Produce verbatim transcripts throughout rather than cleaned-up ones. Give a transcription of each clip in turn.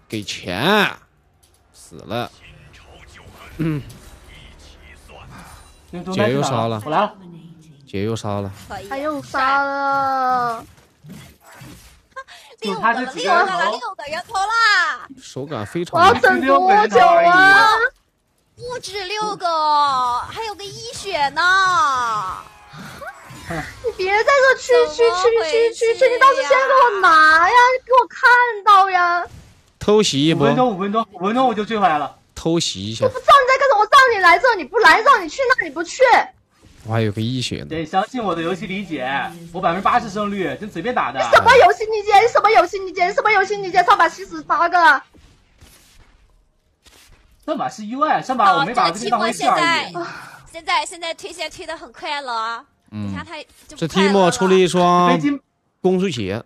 给钱，死了。嗯，姐又杀了， 我来了， 姐又杀了， 他又杀了。 就六个了， 他这几六个了， 个人头， 六个人头啦！ 手感非常我要好。 等多久啊？ 不止六个，还有个一血呢。 你别在这区区区区区区，你倒是先给我拿呀，你给我看到呀！ 偷袭一波， 五分钟，五分钟，五分钟我就追回来了。 偷袭一下我。不知道你在干什么，我让你来这你不来，让你去那你不去。 我还有个一血呢。 得相信我的游戏理解，我百分之八十胜率，真随便打的。 什么游戏理解？你什么游戏理解？你什么游戏理解？上把七十八个了。 上把是意外，上把我没把这个当回事而已。 现在现在推线推的很快了啊！ 嗯你看他就这提莫出了一双飞机， 公主鞋，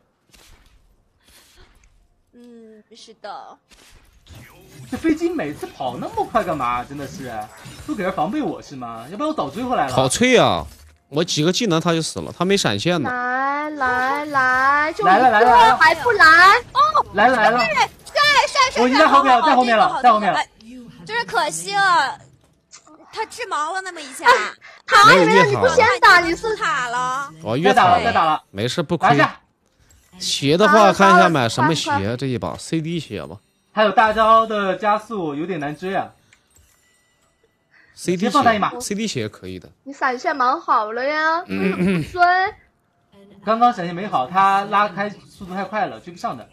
嗯，是的。 这飞机每次跑那么快干嘛？真的是，都给人防备我是吗？要不然我早追回来了。 好脆啊！我几个技能他就死了，他没闪现呢。 来来来，就来了来了一个来了还不来？哦， 来了来了， 帅帅帅！ 我已经在后面了，在后面了，在后面了。 就是可惜了，他致盲了那么一下， 塔里面你不先打，你是塔了。 我越塔再打了，再打了， 没事不亏拿。下。 鞋的话，看一下买什么鞋，这一把 C D 鞋吧。 还有大招的加速有点难追啊。 C D 先放他一马鞋，C D 鞋可以的。 你闪现蛮好了呀， 嗯追。 刚刚闪现没好，他拉开速度太快了，追不上的。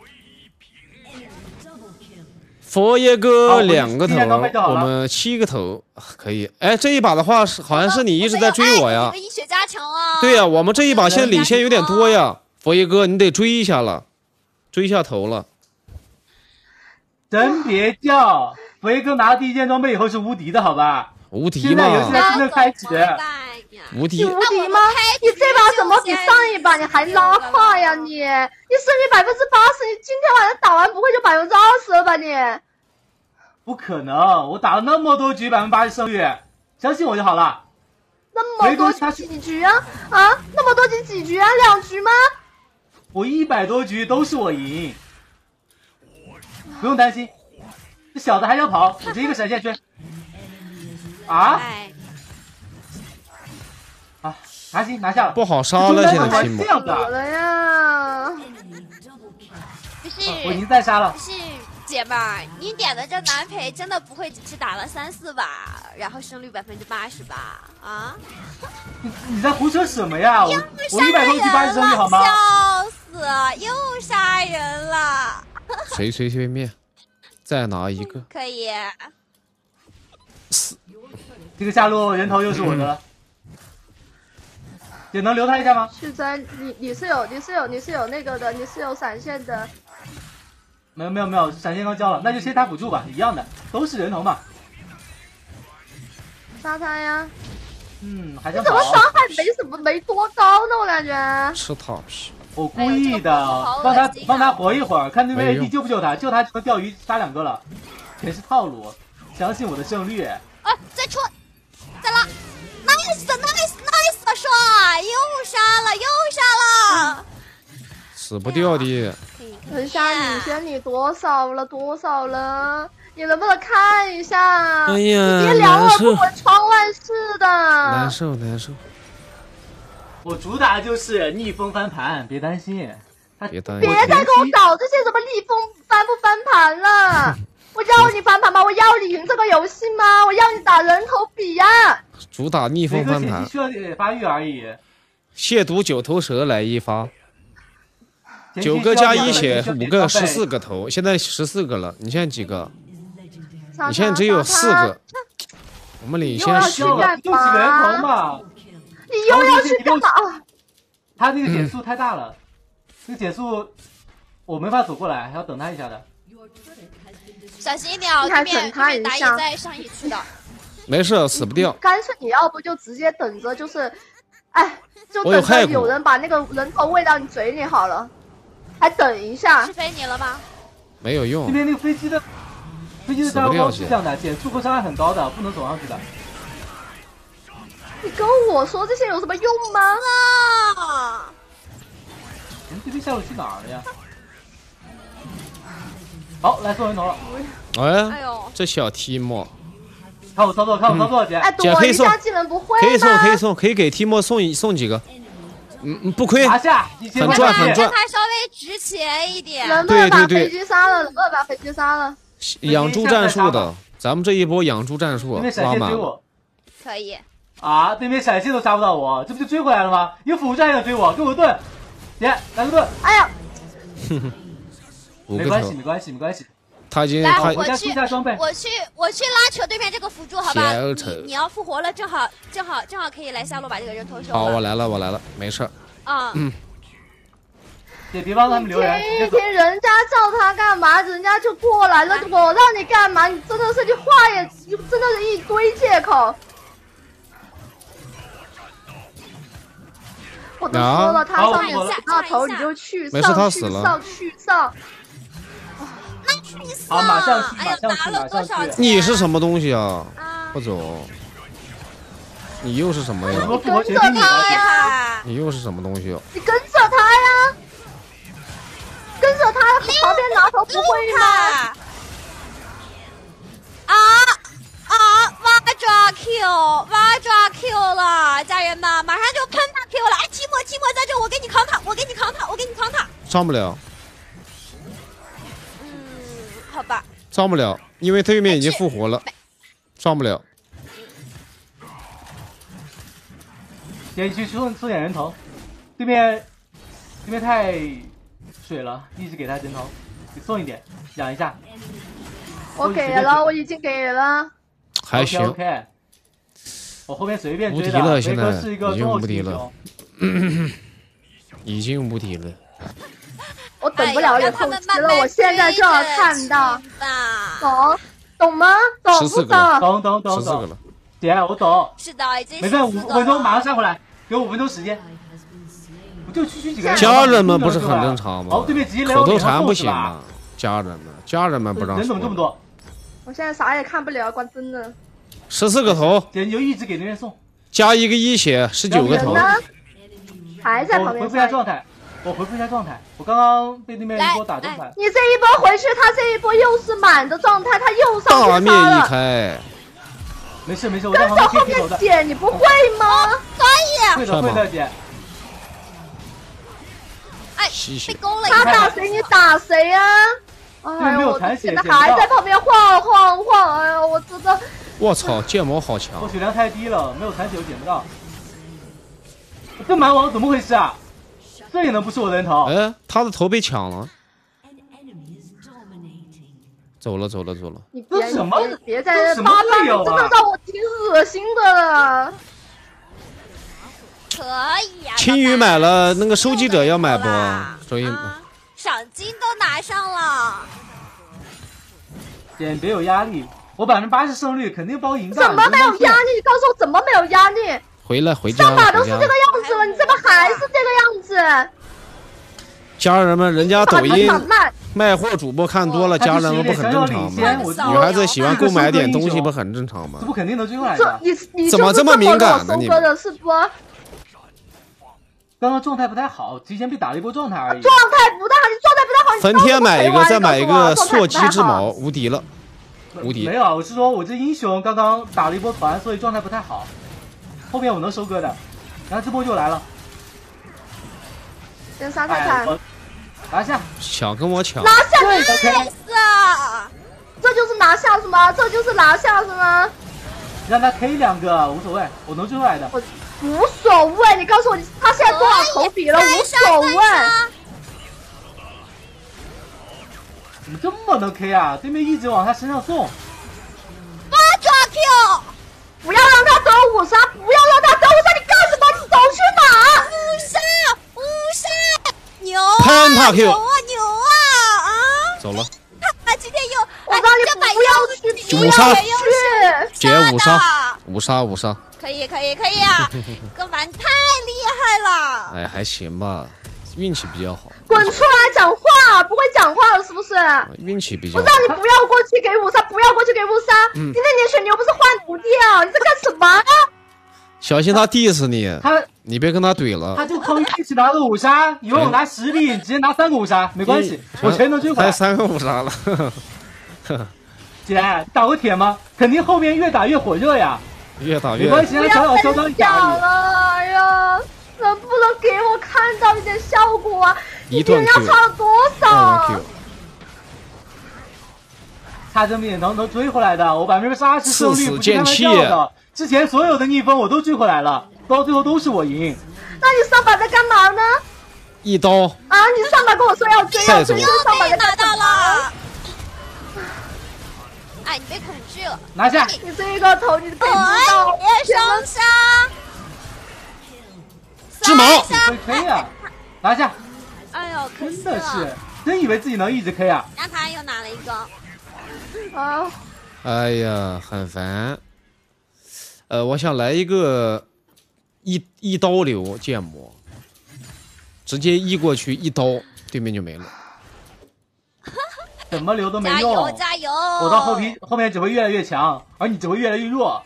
佛爷哥两个头好我们， 我们七个头，可以。哎，这一把的话是好像是你一直在追我呀有个？医学加成啊！ 对呀，我们这一把现在领先有点多呀。佛爷哥，你得追一下了，追一下头了。 真别叫，佛爷哥拿第一件装备以后是无敌的，好吧？ 无敌现在游戏嘛， 才真正开始。 无敌。 你无敌吗？你这把怎么比上一把你还拉胯呀你？你胜率百分之八十，你今天晚上打完不会就百分之二十了吧你？ 不可能，我打了那么多局，百分之八十胜率，相信我就好了。 那么多局几局啊？啊，那么多局几局啊？两局吗？ 我一百多局都是我赢，不用担心。这小子还想跑，我这一个闪现追。啊啊，拿心拿下了， 不好杀了，现在提莫这。样死的， 了呀！ 不是， 我已经在杀了不。是姐们儿，你点的这男陪真的不会只是打了三四把，然后胜率百分之八十吧？啊？ 你你在胡扯什么呀？我又我一百多局八十胜率好吗？ 笑死了，又杀人了。 随随随便，再拿一个。 可以， 这个下路人头又是我的了，也能留他一下吗？ 旭真，你你是有你是有你是有那个的，你是有闪现的。 没有没有没有，闪现刚交了，那就先打辅助吧，一样的，都是人头嘛。 杀他呀！ 嗯，还想怎么跑？ 伤害没什么没多高呢？我感觉。 吃套皮， 我故意的， 哎帮他呀这个帮他活一会儿，看对面没 A 用 D 救不救他，救他就能钓鱼杀两个了，全是套路，相信我的胜率。 啊，再出，再拉 ，nice nice nice，帅，又杀了，又杀了。 死不掉的。 人家领先你多少了？多少了？你能不能看一下？ 哎呀你别两耳不难受闻窗外事的。 难受难受， 我主打就是逆风翻盘，别担心。他别担心别再给我搞这些什么逆风翻不翻盘了！我要你翻盘吗？我要你赢这个游戏吗？我要你打人头比呀、 主打逆每风翻盘个前期，需要点发育而已。 亵渎九头蛇来一发， 前期九个加一需血要点五个装备十四个头，现在十四个了，你现在几个？ 杀你现在只有四个，我们领先十个。 又要就几个人头嘛。 你又要去干嘛？啊他那个减速太大了，这个减速我没法走过来，还要等他一下的。 小心一点哦， 你还对面整他对面打一下野在上野区的。 没事，死不掉。 干脆你要不就直接等着，就是，哎，就我有等着骸骨有人把那个人头喂到你嘴里好了，还等一下是。飞你了吗？ 这没有用， 边那个飞机的飞机的炸药包是这样的，减速和伤害很高的，不能走上去的。 你跟我说这些有什么用吗？ 啊！ 你们这边下路去哪儿了呀？ 好，来送人头了。 哎， 哎呦， 这小提莫看我操作，看我操作，姐。 哎，躲一姐可以送下技能不会吗？ 可以送，可以送，可以给提莫送一送几个。嗯嗯，不亏。 拿下，一千很万赚很赚让它稍微值钱一点。 能不能把对对对飞机杀了？能不能把飞机杀了？ 养猪战术的，咱们这一波养猪战术对面闪拉满了。 现追我可以。 啊！对面闪现都杀不到我，这不就追回来了吗？有辅助还想追我，给我盾，姐来个盾。 哎呀， 五个球没关系，，没关系，没关系。 他已经来， 他我家我去出下装备， 我去，我去拉扯对面这个辅助，好吧？ 小丑你你要复活了，正好正好正好可以来下路把这个人头收了。 好，我来了，我来了，没事儿。 啊， 嗯姐别帮他们留人，直听一接走。 听人家叫他干嘛，人家就过来了。我让你干嘛？你真的是你话也，你真的是一堆借口。我都说了，他上面死到头你就去没事他上去死了上去上。 好，马上去， 哎呀， 马上去， 拿了马上去。 多少钱？ 你是什么东西啊？ 啊不走，你又是什么呀？ 什么复活跟着他全听你的，姐。 呀， 你又是什么东西？ 你跟着他呀，跟着他旁边拿头不会吗？ 啊啊！挖抓 Q， 挖抓 Q 了，家人们，马上就喷他 Q 了！哎，寂寞寂寞在这，我给你扛他，我给你扛他，我给你扛他。 上不了， 嗯，好吧。 上不了，因为对面已经复活了，上不了。 姐你去送送点人头，对面对面太水了，一直给他人头，你送一点，养一下。 我给了，我已经给了。 还行 OK，, OK 我后面随便追无敌了的， 现在维哥是一个中后期已经无敌了英雄。 已经无敌了。 我等不了哎呦有后期了，我现在就要看到， 吧。 懂懂吗？懂不十四个了懂？ 懂懂懂懂， 十四个了， 姐我懂， 是的，已经没事，五 14个分钟了马上杀回来，给我五分钟时间。我就区区几个人， 家人们不是很正常吗哦，对面直接来口我脸上头禅不送是吧？ 行吗？家人们，家人们不让人怎么这么说。 多？ 我现在啥也看不了，关真的。 十四个头姐你就一直给对面送， 加一个一血，十九个头。 人呢？还在我旁边回复一下杀。 状态，我回复一下状态，我刚刚被对面一波打中盘。 你这一波回去，他这一波又是满的状态，他又上大面一去杀了。 开， 没事没事，我在跟旁着后面边贴头的， 姐，你不会吗？ 可以。 会的会的姐。 哎， 吸血被勾了一他下。 打谁你打谁呀？哎呦，我没有残血现在捡不到还在旁边晃晃晃，哎呦，我真的。 我操，剑魔好我强！ 血量太低了，没有残血我捡不到。这蛮王怎么回事啊？这也能不是我人头？ 哎，他的头被抢了，走了走了走了。 你别这什么你别在这什么这叭叭， 队友啊你真的让我挺恶心的了。 可以呀、啊。 青鱼买了，那个收集者要买不？所以啊，赏金都拿上了。 姐，你别有压力，我百分之八十胜率肯定包赢的。 怎么没有压力？你告诉我怎么没有压力？ 回来回家上把了，回家了都是这个。样子了，你怎么还是这个样子？ 家人们，人家抖音打慢， 卖货主播看多了， 他家就是有点人们不很想要领正常吗？ 先，我扫女孩子喜欢购买点东西， 这个收割英雄不很正常吗这？不肯定能追回来这的。 你你怎么这么敏感呢就是这么给我收割的是不？状刚刚状态不太好，提前被打了一波状态而已。 态不大，你状态不太好。你分告诉我天买一个，再买一个状态不太好朔鸡之矛，无敌了，无敌没。有，我是说我这英雄刚刚打了一波团，所以状态不太好。后面我能收割的，然后这波就来了。 先杀泰哎， 坦， 我拿下， 想跟我抢， 拿下对你， ，OK， 是啊， 这就是拿下是吗？这就是拿下是吗？ 让他 K 两个无所谓，我能追回来的。 我无所谓，你告诉我他现在多少头比了？无所谓。 怎么这么能 K 啊？对面一直往他身上送， 八抓 Q， 不要让他得五杀，不要让他得五杀，你干什么？你走去哪？ 五杀五杀，牛啊！ 喷他 Q 牛啊牛啊啊！ 走了。 他今天又， 我让你不要去，不五杀要去。 姐五杀的， 五杀五杀， 可以可以可以啊！哥们太厉害了， 哎，还行吧，运气比较好， 滚出来讲话，不会讲话了是不是？ 运气比较好。 我让你不要过去给五杀，不要过去给五杀。 嗯今天你的血牛不是换不掉，你在干什么？ 小心他 diss 你， 他你别跟他怼了。 他就坑一起拿个五杀，以为我拿十粒，直接拿三个五杀，没关系，我全能追回来。 才三个五杀了。 姐，打过铁吗？肯定后面越打越火热呀。 越打越。 没关系，让小小嚣张一下而已。 了，哎呀，能不能给我看到一点效果啊？ 一段 Q 要差了多少？ 差这么点能能追回来的，我百分之八十胜率不是开玩刺笑的。之前所有的逆风我都追回来了，到最后都是我赢。 那你上把在干嘛呢？ 一刀啊！你上把跟我说要追要追，上把在拿到了。哎，你被恐惧了， 拿下！ 你这一个头，你被知道。 别双杀。 治毛。 可以 K 呀，拿下！ 哎呦，可惜真的了。 是，真以为自己能一直 K 啊！ 那他又拿了一个。 啊！ 哎呀，很烦。呃，我想来一个一一刀流剑魔，直接一过去一刀，对面就没了。 怎么留都没加用， 油加油！ 我到后皮后面只会越来越强，而你只会越来越弱。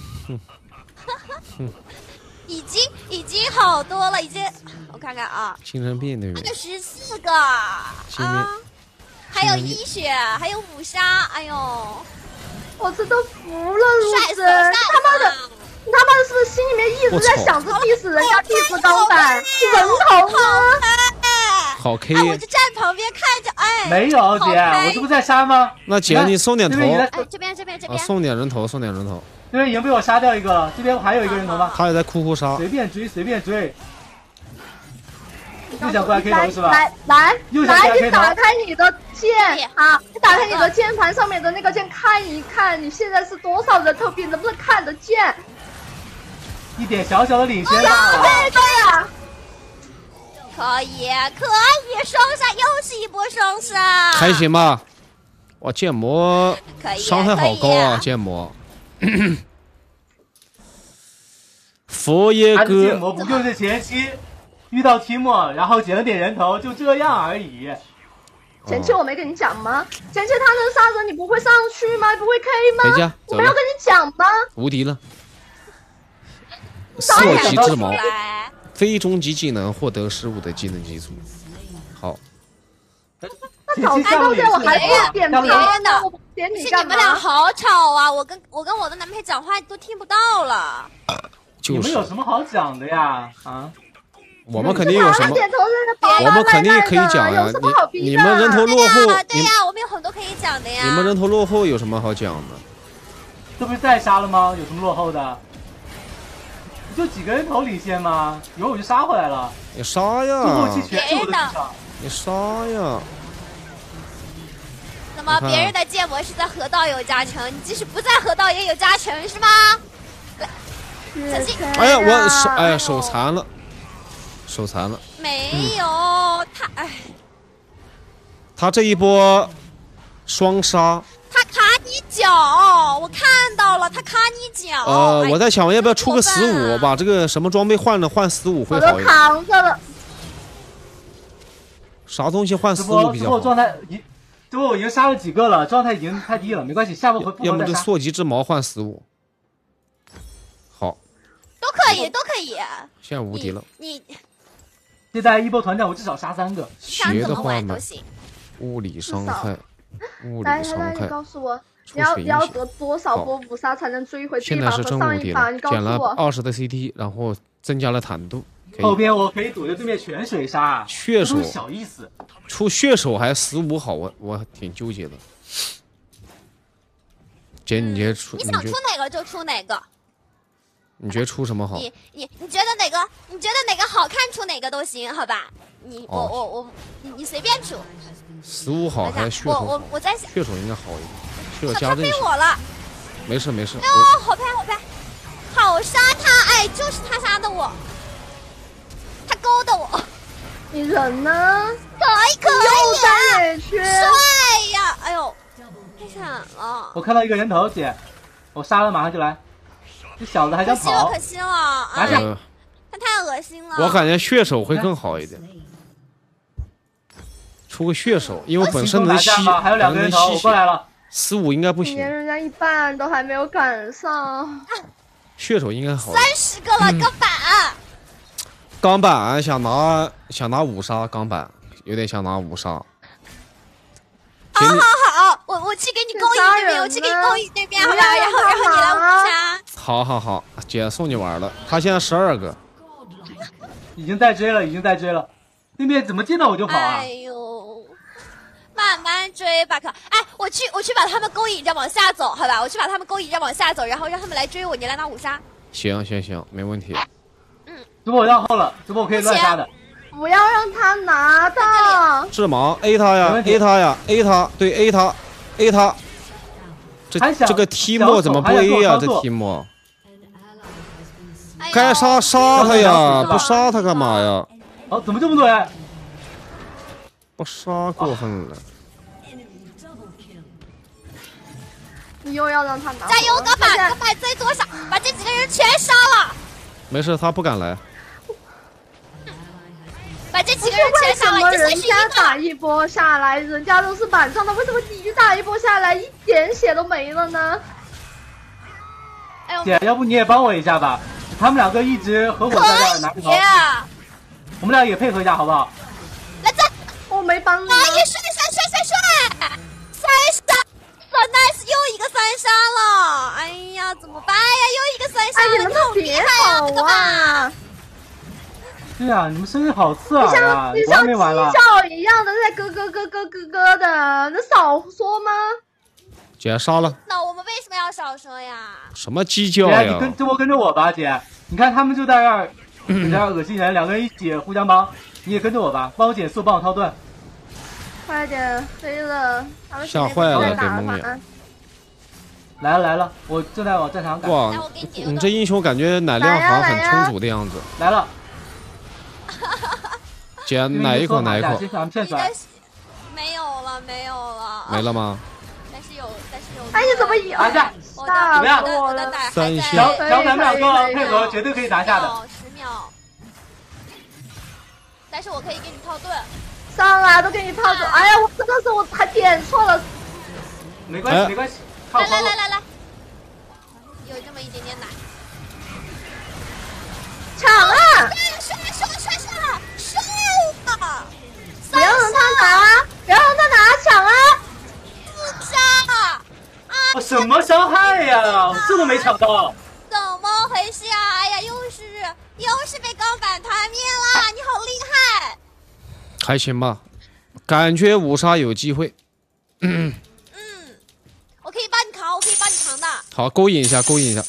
已经已经好多了，已经我看看啊， 精神病对面。 那十四个啊，还有一血，还有五杀，哎呦， 我这都服了，陆神，他妈的，你他妈的是不是心里面一直在想着 diss 人家 diss 钢板，人头呢？ 好 K， 哎，我就站旁边看着，哎， 没有姐，我这不在杀吗？ 那姐你送点头， 哎，这边这边这边， 送点人头，送点人头。 这边已经被我杀掉一个了，这边还有一个人头吗？ 他也在哭哭杀， 随便追随便追。又想过来 K 头是吧？ 来来来，你打开你的键啊，你打开你的键盘上面的那个键看一看，你现在是多少人头币，能不能看得见？ 一点小小的领先吧。 对对呀。 可以可以，双杀又是一波双杀， 还行吧？哇，剑魔伤害好高啊！剑魔，佛耶哥， 剑魔不就是前期遇到提莫，然后捡了点人头，就这样而已。 前期我没跟你讲吗？前期他能杀人，你不会上去吗？不会 K 吗？ 回家， 我没有跟你讲吗？ 无敌了，色级之矛。非终极技能获得十五的技能基础。好， 那早知道这我还不点别人呢，点你干嘛？ 你们俩好吵啊！我跟我跟我的男朋友讲话都听不到了。 你们有什么好讲的呀？啊？ 我们肯定有什么？我们肯定可以讲呀。你你们人头落后， 对呀，我们有很多可以讲的呀。 你们人头落后有什么好讲的？ 这不是再杀了吗？有什么落后的？就几个人头领先吗？一会儿我就杀回来了。 你杀呀！ 后期全是我的主场。 你杀呀！ 那么别人的剑魔是在河道有加成，你即使不在河道也有加成是吗？来，小心！ 哎呀，我手哎呀手残了，手残了。 没有他哎， 他这一波双杀。 他卡你脚，我看到了，他卡你脚。 呃，我在想要不要出个十五，把这个什么装备换了，换十五会好一点。 我都扛着了。 啥东西换十五比较好？ 状态已，这波我已经杀了几个了，状态已经太低了，没关系，下波回复要么这朔级之矛换十五。好。 都可以，都可以。 现在无敌了。 你现在一波团战我至少杀三个。 学的话呢？物理伤害。物理伤害。 你告诉我，你要你要得多少波五杀才能追回这一把和上一把？你告诉我。 减了二十的 C T， 然后增加了坦度。 后边我可以堵着对面全水杀。 血手小意思。 出血手还十五好，我我挺纠结的。姐，你觉得出？ 你想出哪个就出哪个。 你觉得出什么好？ 你你你觉得哪个？你觉得哪个好看出哪个都行，好吧？你我我我你你随便出。 十五好还是血手？ 我我我在想， 血手应该好一点。血手加他飞我了。 没事没事。 哎呦，好拍好拍，好杀他！哎，就是他杀的我，他勾的我。 你人呢？ 可以可以。 又三野区。 帅呀！哎呦，太惨了。 我看到一个人头，姐，我杀了马上就来。这小子还想跑， 可惜了，可惜了！ 拿下， 他太恶心了。 我感觉血手会更好一点，出个血手，因为本身能吸， 还有两个人头，我过来了。 十五应该不行， 连人家一半都还没有赶上。 血手应该好。 三十个了，钢板。 钢板想拿想拿五杀，钢板有点想拿五杀。 好好好，我我去给你勾引那边，我去给你勾引那边，好吧？然后然后你来五杀。 好好好，姐送你玩了。他现在十二个， 已经在追了，已经在追了。对面怎么见到我就跑啊？ 哎呦，慢慢追吧，可哎，我去我去把他们勾引着往下走，好吧？我去把他们勾引着往下走，然后让他们来追我，你来拿五杀。 行行行，没问题。 直播我让后了，直播我可以乱杀的。 不要让他拿到。 致盲 A 他呀 A 他呀 A 他，对 A 他 A 他。这这个提莫怎么不 A 呀？这提莫。该杀杀他呀，不杀他干嘛呀？ 哦，怎么这么多人？ 不杀过分了。 你又要让他拿？ 加油，钢板，钢板追多少？把这几个人全杀了。 没事，他不敢来。 把这几个人全杀了， 为什么人家打一波下来，人家都是板上的，为什么你打一波下来一点血都没了呢？ 哎呦， 姐，要不你也帮我一下吧？他们两个一直合伙在这拿头，我们俩也配合一下好不好？ 来这， 我没帮你。 哎呀，帅帅帅帅帅！三杀，说 nice 又一个三杀了，哎呀，怎么办呀？又一个三杀了， 哎，你们都别跑啊！ 对呀、啊，你们声音好刺耳啊！ 你像我还没完了。 鸡叫一样的在咯咯咯咯咯咯的，能少说吗？ 姐杀了。 那我们为什么要少说呀？ 什么鸡叫呀？ 呀？ 你跟这波跟着我吧，姐。你看他们就在这儿，在这儿恶心人，两个人一起互相帮。你也跟着我吧，帮我减速，帮我掏盾。 快点飞了， 吓坏了，给蒙眼。 来了来了，我正在往战场赶。 哇，你这英雄感觉奶量好像很充足的样子。 来了。 姐，奶一口，奶一口。 没有了，没有了。 没了吗？ 但是有，但是有。 哎，你怎么赢？ 拿下！ 我怎么样？ 我的奶三星。 只要咱们两个配合，绝对可以拿下的。 十秒。但是我可以给你套盾。 上啊，都给你套住！哎呀，我真的是我还点错了。 没关系，没关系。 来来来来来，有这么一点点奶。 抢啊！ 帅帅帅帅了，帅了！ 不要让他拿，不要让他拿，抢啊！ 自杀啊！ 我什么伤害呀？我这都没抢到。 怎么回事啊？哎呀，又是又是被钢板团灭了！你好厉害！ 还行吧，感觉五杀有机会。 嗯嗯，我可以帮你扛，我可以帮你扛的。 好，勾引一下，勾引一下。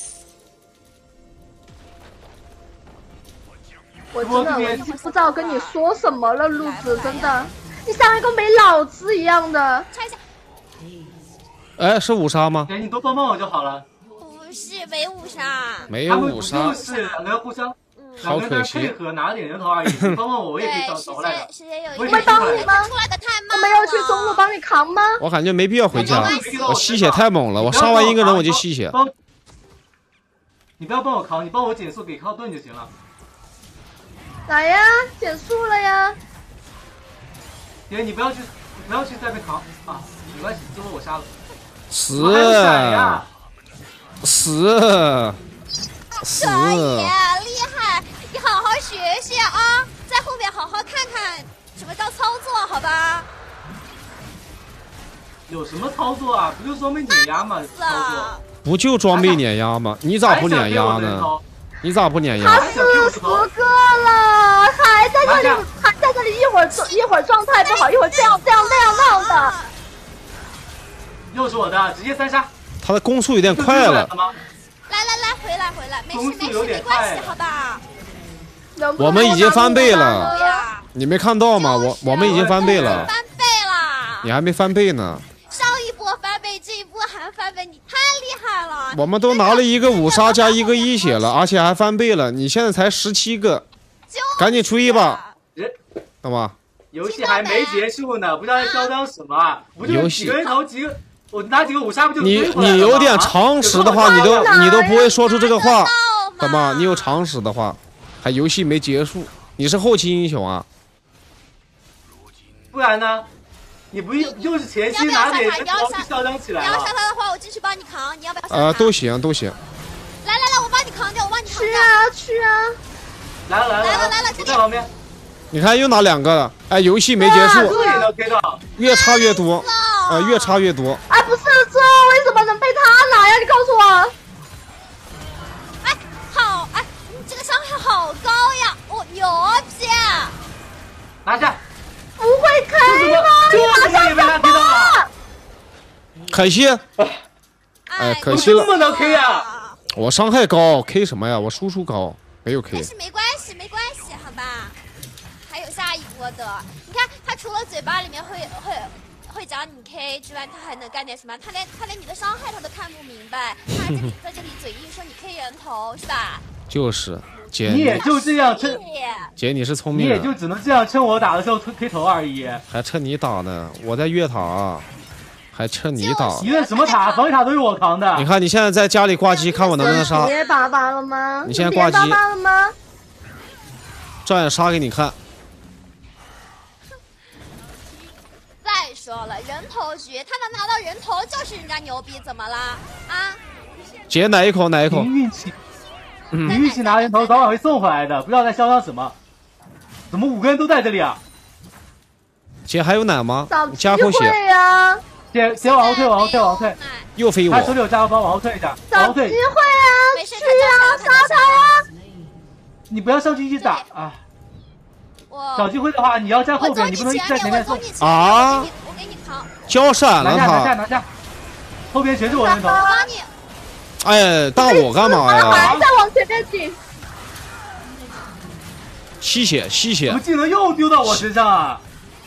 我真的我已经不知道跟你说什么了，路子真的，你像一个没脑子一样的。 拆一下。 哎，是五杀吗？ 哎，你多帮帮我就好了。 不是，没五杀。 没有五杀。 就是两个人互相。 好可惜， 配合拿点人头而已。帮帮我，我也可以找找来的。 我没帮你吗？我没有去中路帮你扛吗？ 我感觉没必要回家，我吸血太猛了，我杀完一个人我就吸血。 你不要帮我扛，你帮我减速给靠盾就行了。 来呀，减速了呀！ 姐，你不要去，不要去在那边扛啊，没关系，最后我杀了。 死！死！死！ 可以，厉害！你好好学学啊，在后面好好看看什么叫操作，好吧？ 有什么操作啊？不就装备碾压吗？操作不就装备碾压吗？你咋不碾压呢？你咋不碾压？ 他四十个了，还在这里，还在这里，一会儿一会儿状态不好，一会儿这样这样那样那样的。 又是我的，直接三杀。 他的攻速有点快了。 来来来，回来回来，没事没事，没关系，好吧？ 我们已经翻倍了，你没看到吗？我我们已经翻倍了。 翻倍了。 你还没翻倍呢。 上一波翻倍，这一波还翻倍，你太厉害了！ 我们都拿了一个五杀加一个一血了，而且还翻倍了。你现在才十七个，赶紧出一吧，好吗？ 游戏还没结束呢，不知道在嚣张什么啊？不就几个人头几个，我拿几个五杀不就你你有点常识的话，你都你都不会说出这个话，好吗？你有常识的话，还游戏没结束，你是后期英雄啊？ 不然呢？你不又是前期拿点人头去嚣张起来了？ 你要杀他的话，我继续帮你扛。你要不要？ 呃，都行都行。 来来来，我帮你扛， 去啊去啊！ 来了来了来了来了我在旁边。 你看又拿两个了，哎，游戏没结束， 这也能 K 到。 越差越多，呃，越差越多。 哎，不是这为什么能被他拿呀？你告诉我。 哎，好，哎，你这个伤害好高呀！我牛逼！ 拿下。 不会开吗？ 这怎么也被他 K 到了？ 可惜，哎，可惜了。 这么能 K 呀？ 我伤害高 ，K 什么呀？我输出高，没有 K 但。是没关系，没关系，好吧？还有下一波的。你看，他除了嘴巴里面会会会讲你 K 之外，他还能干点什么？他连他连你的伤害他都看不明白，他还在你在这里嘴硬说你 K 人头，是吧？ 就是姐， 你也就这样趁， 姐你是聪你明人， 也就只能这样趁我打的时候 K 头而已。 还趁你打呢。我在越塔，还趁你打。 你的什么塔，防御塔都是我扛的。 你看你现在在家里挂机，看我能不能杀？ 别巴巴了吗？ 你现在挂机别巴巴了吗？ 照样杀给你看。 再说了，人头局，他能拿到人头就是人家牛逼，怎么啦？啊？ 姐奶一口奶一口凭。运气，凭运气拿人头早晚会送回来的，不要再嚣张什么。怎么五个人都在这里啊？ 姐还有奶吗找？机加口血， 会呀！ 姐姐往后退，往后退，往后退。 又飞他手里我。 有加油包，往后退一下，往后退找机会。啊！ 没事， 去呀！杀他呀！ 你不要上去一直打啊！ 我找机会的话，你要在后边， 我走你你不能一直在前面， 前面送我走。你前面， 啊我给你，我给你扛， 交闪了拿下，拿下， 他。 拿下！后边全是我人头。 我帮你。 哎，大我干嘛还呀？ 在往前面挤。 吸血吸血怎么。技能又丢到我身上啊？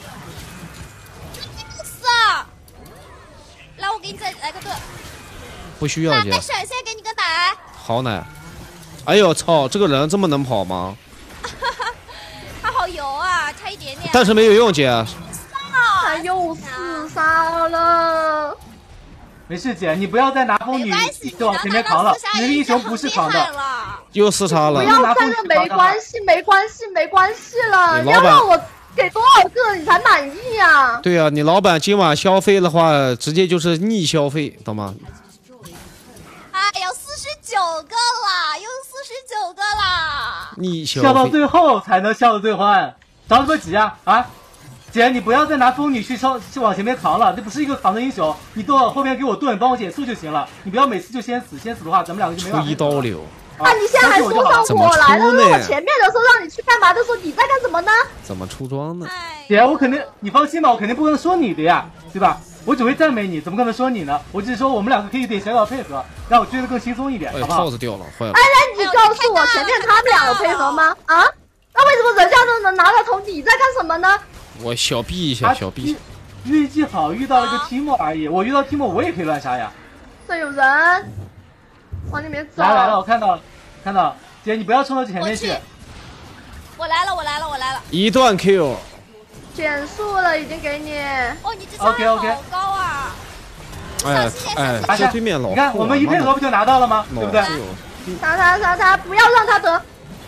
死啊！来，我给你再来个盾。 不需要姐来，带，闪现给你个奶。 好奶。哎呦操，这个人这么能跑吗？ 他好油啊，差一点点。 但是没有用姐。 他又自杀了。 没事，姐，你不要再拿风女没关系， 一直往前面扛了。你的英雄不是扛的。 又四杀了不。要看了，没关系，没关系，没关系了。 你老板要让我给多少个你才满意呀？ 对呀、啊，你老板今晚消费的话，直接就是逆消费，懂吗？ 哎呦，四十九个了，又四十九个了。 逆消费。 笑到最后才能笑得最欢，着什么急啊啊！姐，你不要再拿风女去烧去往前面扛了，这不是一个扛的英雄，你都往后面给我盾，帮我减速就行了。你不要每次就先死，先死的话咱们两个就没出法。 一刀流。 啊！你现在还说上我来了，那我前面的时候让你去干嘛的时候，你在干什么呢？ 怎么出装呢？ 哎， 姐，我肯定，你放心吧，我肯定不可能说你的呀，对吧？我只会赞美你，怎么可能说你呢？我只是说我们两个可以有点小小配合，让我追得更轻松一点， 哎， 好不好套？子掉了，坏了哎，。那你告诉我，前面他们俩有配合吗？啊？那为什么人家都能拿到头，你在干什么呢？ 我小避一下， 他小避。 运气好遇到了个 Timo 而已，我遇到 Timo 我也可以乱杀呀。 这有人往里面走。 来来了，我看到了，看到了。姐，你不要冲到前面去。 我来了，我来了，我来了。 一段 Q。 减速了，已经给你。 哦，你这伤害 OK，OK 好高啊！ 哎哎， 拿下这对面老你看我们一配合不就拿到了吗？对不对？ 杀他杀他，不要让他得。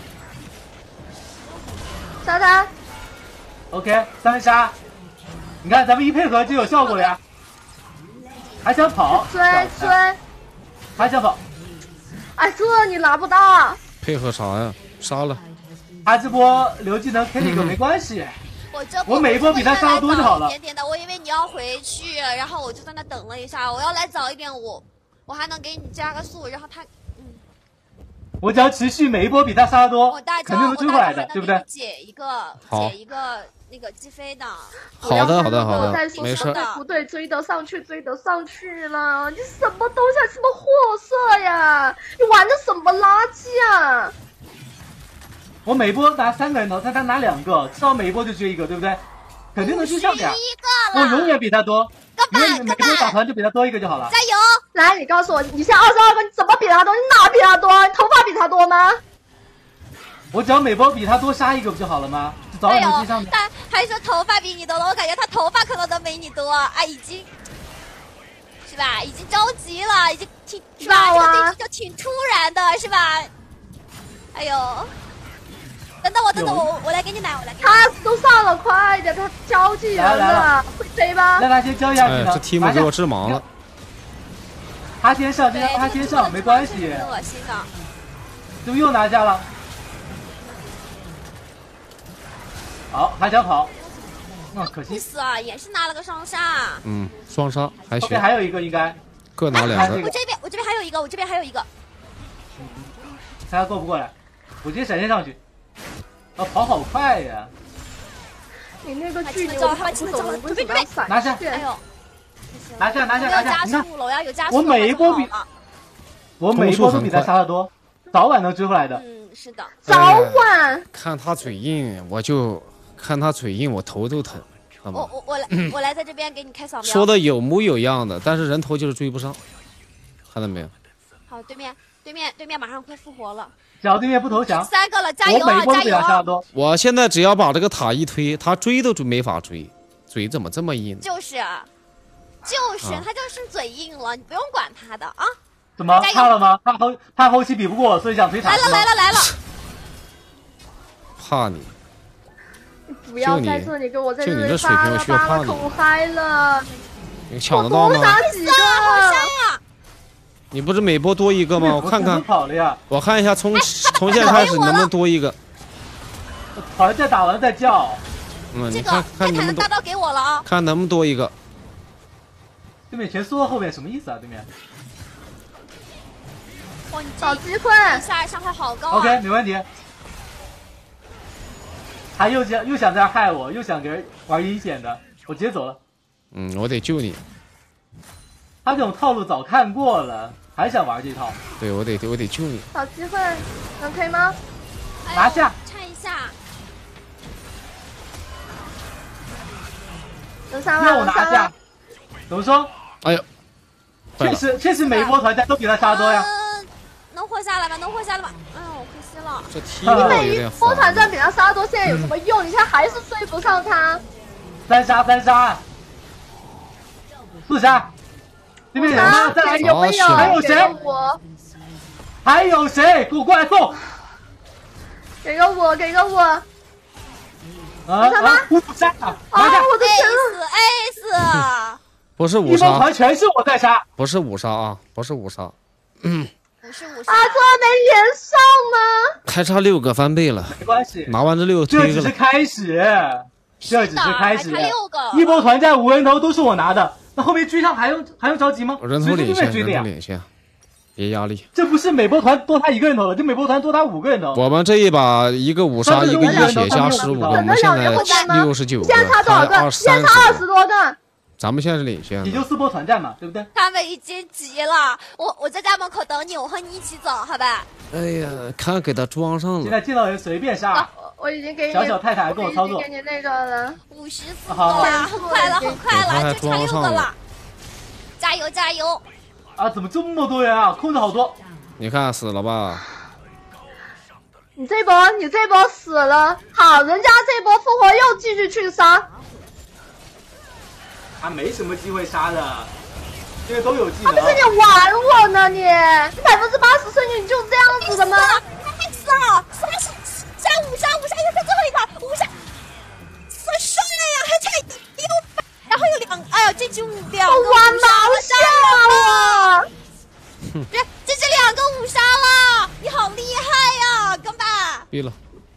杀他。 OK， 三杀。你看咱们一配合就有效果了呀。还想跑？ 追追。 还想跑？ 哎，这你拿不到。 配合啥呀？杀了。 他这波留技能 K 你个没关系。 我这我每一波比他杀的多就好了。 一点点的，我以为你要回去，然后我就在那等了一下。我要来早一点，我我还能给你加个速，然后他嗯。 我只要持续每一波比他杀的多， 我大肯定能追回来的，对不对？ 解一个解一个那个击飞的。 好的好的好的，没事。 不对，追得上去，追得上去了。你什么东西啊？什么货色呀？你玩的什么垃圾啊？ 我每波拿三个人头，他他拿两个，至少每一波就追一个，对不对？肯定能追上的呀。我永远比他多，永远每波打团就比他多一个就好了。 加油！ 来，你告诉我，你现在二十二个，你怎么比他多？你哪比他多？你头发比他多吗？ 我只要每波比他多杀一个不就好了吗？就早点能追上的。 他还说头发比你多了，我感觉他头发可能都没你多啊，已经是吧？已经着急了，已经挺是吧？这个对局就挺突然的，是吧？哎呦！等等我，等等我，我来给你奶，我来给你。 他都上了，快一点，他交际人了，会飞吧？ 让他先交一下技能。 哎，这题目给我致盲了。 他先上，就让他先上，没关系。 挺恶心的。 就又拿下了。好，还想跑，那、嗯、可惜。 死啊，也是拿了个双杀。 嗯，双杀还行。 后面还有一个应该。 各拿两个。 我这边我这边还有一个，我这边还有一个。 看他过不过来，我直接闪现上去。啊，跑好快呀！ 你那个距离我跑不走，为什么要闪？ 拿下！ 哎呦， 拿下拿下拿下！你看， 我要有加速， 我每一波比我每一波都比他杀的多，早晚能追回来的。 嗯，是的， 早晚。 看他嘴硬，我就看他嘴硬，我头都疼。 我我我来我来在这边给你开扫描。 说的有模有样的，但是人头就是追不上，看到没有？ 好，对面对面对面马上快复活了。 只要对面不投降， 三个了，加油啊！加油啊！ 我现在只要把这个塔一推，他追都没法追，嘴怎么这么硬？ 就是，就是、啊、他就是嘴硬了，你不用管他的啊。 怎么怕了吗？怕后怕后期比不过，所以想推塔。 来了来了来了！ 怕你？ 不要在这里给我在这里发了， 发了口嗨了。 你抢得到吗？ 多杀几个？ 你不是每波多一个吗？我看看， 跑了呀！ 我看一下从从现在开始能不能多一个。 团战打完再叫。 嗯，你看看能不能大刀给我了啊！ 看能不能多一个。 对面全缩后面什么意思啊？对面。 哇，你找机会！ 下来伤害好高啊 ！OK， 没问题。他又想又想在这害我，又想给人玩阴险的，我直接走了。 嗯，我得救你。 他这种套路早看过了。还想玩这套？ 对，我得我得救你。 找机会，能推吗？ 拿下！ 拆一下。 能杀吗？ 让我拿下。怎么说？ 哎呦， 确实确实每一波团战都比他杀多呀。 嗯，能活下来吗？能活下来吗？哎呦，可惜了。 这踢你每一波团战比他杀多，现在有什么用？你现在还是追不上他。 三杀三杀，四杀。对面有吗？再来有没有？ 还有谁？还有谁？给我过来送！ 给个我，给个我！啊啊！五杀！啊！ 我的天 ！S S！ 不是五杀， 一波团全是我在杀， 不是五杀啊，不是五杀。 嗯，不是五杀。 啊，这没连上吗？ 还差六个翻倍了， 没关系， 拿完这六个这只是开始，这只是开始。 六个， 一波团战五人头都是我拿的。那后面追上还用还用着急吗？ 人头领先，人头领先，别压力。 这不是每波团多他一个人头了，这每波团多他五个人头。 我们这一把一个五杀，一个一血加十五个，我们现在六十九个， 现在差多少个？现在差二十多个。 咱们现在是领先。 也就四波团战嘛，对不对？ 他们已经急了，我我在家门口等你，我和你一起走，好吧？ 哎呀，看给他装上了。 现在见到人随便杀。 我已经给你小小太太还跟我操作， 给你那个了， 五十四个了，很快了，很快了，就差六个了，加油加油！ 啊，怎么这么多人啊？控制好多， 你看死了吧？ 你这波你这波死了，好，人家这波复活又继续去杀， 他没什么机会杀的，因为都有技能。 不是你玩我呢你？你百分之八十胜率你就这样子的吗？ 太死了，杀杀杀五杀五杀又是最后一个五杀，好帅呀，还差一六百，然后有两，哎呀，这局两个玩毛线啊！ 这这是两个五杀了，你好厉害呀，钢板。 闭了。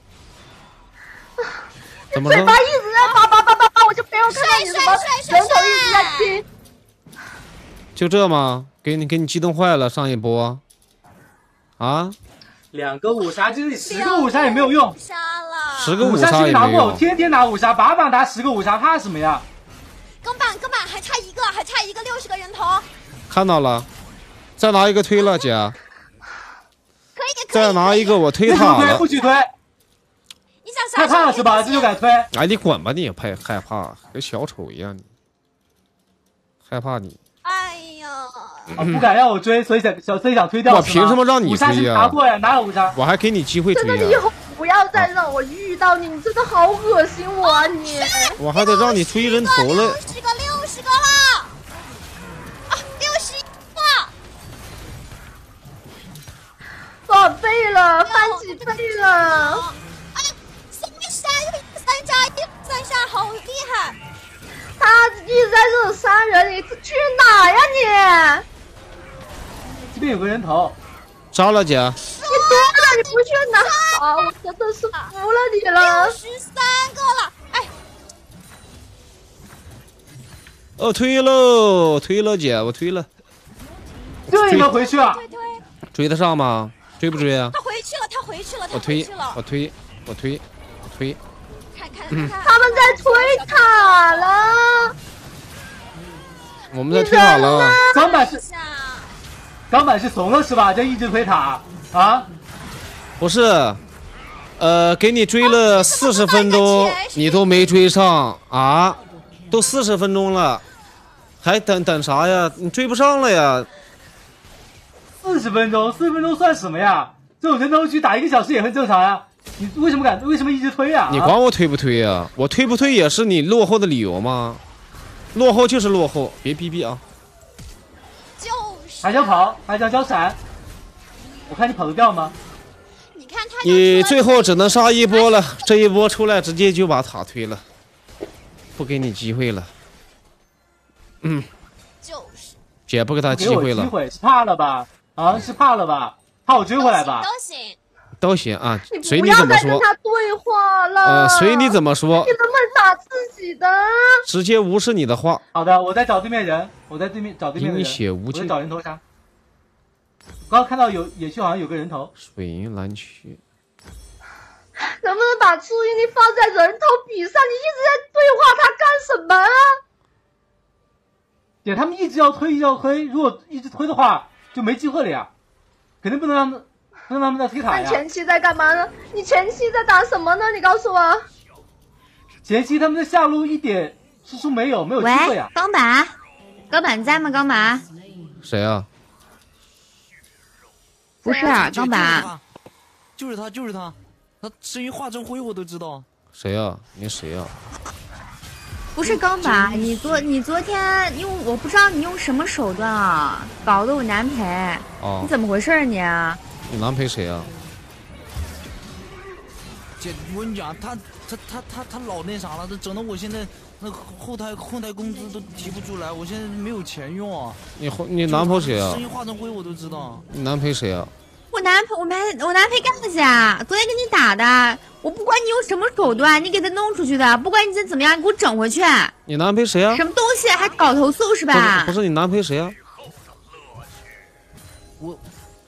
你嘴巴一直在叭叭叭叭叭，我就没有看到你什么人头一直在拼。 就这吗？给你给你激动坏了，上一波。啊？ 两个五杀，就是十个五杀也没有用。 杀了。 十个五杀也没有。 我天天拿五杀，把把拿十个五杀，怕什么呀？ 钢板钢板还差一个，还差一个六十个人头。 看到了，再拿一个推了，姐。 可以给。 再拿一个我推塔了。 不许推。 你想害怕了是吧？这就敢推？ 哎，你滚吧，你也怕害怕，跟小丑一样，你害怕你。 哎呀， 啊，不敢让我追，所以想小 C 想推掉。 我凭什么让你推呀？拿过呀，哪有五杀？ 我还给你机会推呀。 真的，以后不要再让我遇到你，你真的好恶心我啊你！ 我还得让你推人头了。 六十个，六十个了，啊，六十一个。 多少倍了？翻几倍了？ 哎呀，三杀又三杀，一三杀，好厉害！ 他一直在这里杀人，你去哪呀你？ 这边有个人头， 杀了姐。 你多大你不去拿啊！我真的是服了你了。 六十三个了，哎， 哦，推喽，推了姐，我推了。 这你们回去啊！ 推推， 追得上吗？追不追啊？ 他回去了，他回去了，他回我推去了， 我推我推我推。 看看看看， 他们在推塔了。 我们在推塔了。 钢板是下钢板是怂了是吧？这一直推塔啊！ 不是，呃，给你追了四十分钟，你都没追上啊？都四十分钟了，还等等啥呀？你追不上了呀？ 四十分钟，四十分钟算什么呀？这种人头局打一个小时也很正常呀。你为什么敢？为什么一直推啊？ 你管我推不推呀？我推不推也是你落后的理由吗？落后就是落后，别逼逼啊！ 就是还想跑，还想交闪，我看你跑得掉吗？ 你看他， 你最后只能杀一波了，这一波出来直接就把塔推了，不给你机会了。嗯， 就是姐不给他机给我会了， 机会是怕了吧？啊，是怕了吧？怕我追回来吧？ 都行。 都行啊，随不要你怎么说。 再跟他对话了。 呃，随你怎么说你，能不能打自己的？ 直接无视你的话。 好的，我在找对面人，我在对面找对面的人， 阴血无尽我在找人头杀。刚刚看到有野区好像有个人头， 水银蓝区， 能不能把注意力放在人头比上？你一直在对话他干什么？ 姐，他们一直要推，一直要推，如果一直推的话就没机会了呀，肯定不能让不能让他们在推塔那你呀。 前期在干嘛呢？你前期在打什么呢？你告诉我。 前期他们的下路一点输出没有，没有机会喂呀，。 钢板，钢板在吗？钢板谁啊？ 不是啊，钢板， 就是他，就是他，他声音化成灰我都知道。 谁啊？你谁啊？ 不是钢板。你昨你昨天用我不知道你用什么手段啊，搞得我难赔。 哦你，怎么回事啊你？ 你男陪谁啊？ 姐，我跟你讲，他他他他他老那啥了，这整的我现在那后台后台工资都提不出来，我现在没有钱用啊。 你后你男陪谁啊声？音化成灰我都知道。 你男陪谁啊？ 我男陪我男我男陪干去啊？昨天跟你打的，我不管你用什么手段，你给他弄出去的，不管你怎怎么样，你给我整回去。 你男陪谁啊？ 什么东西还搞投诉是不是吧？ 不是你男陪谁啊？ 我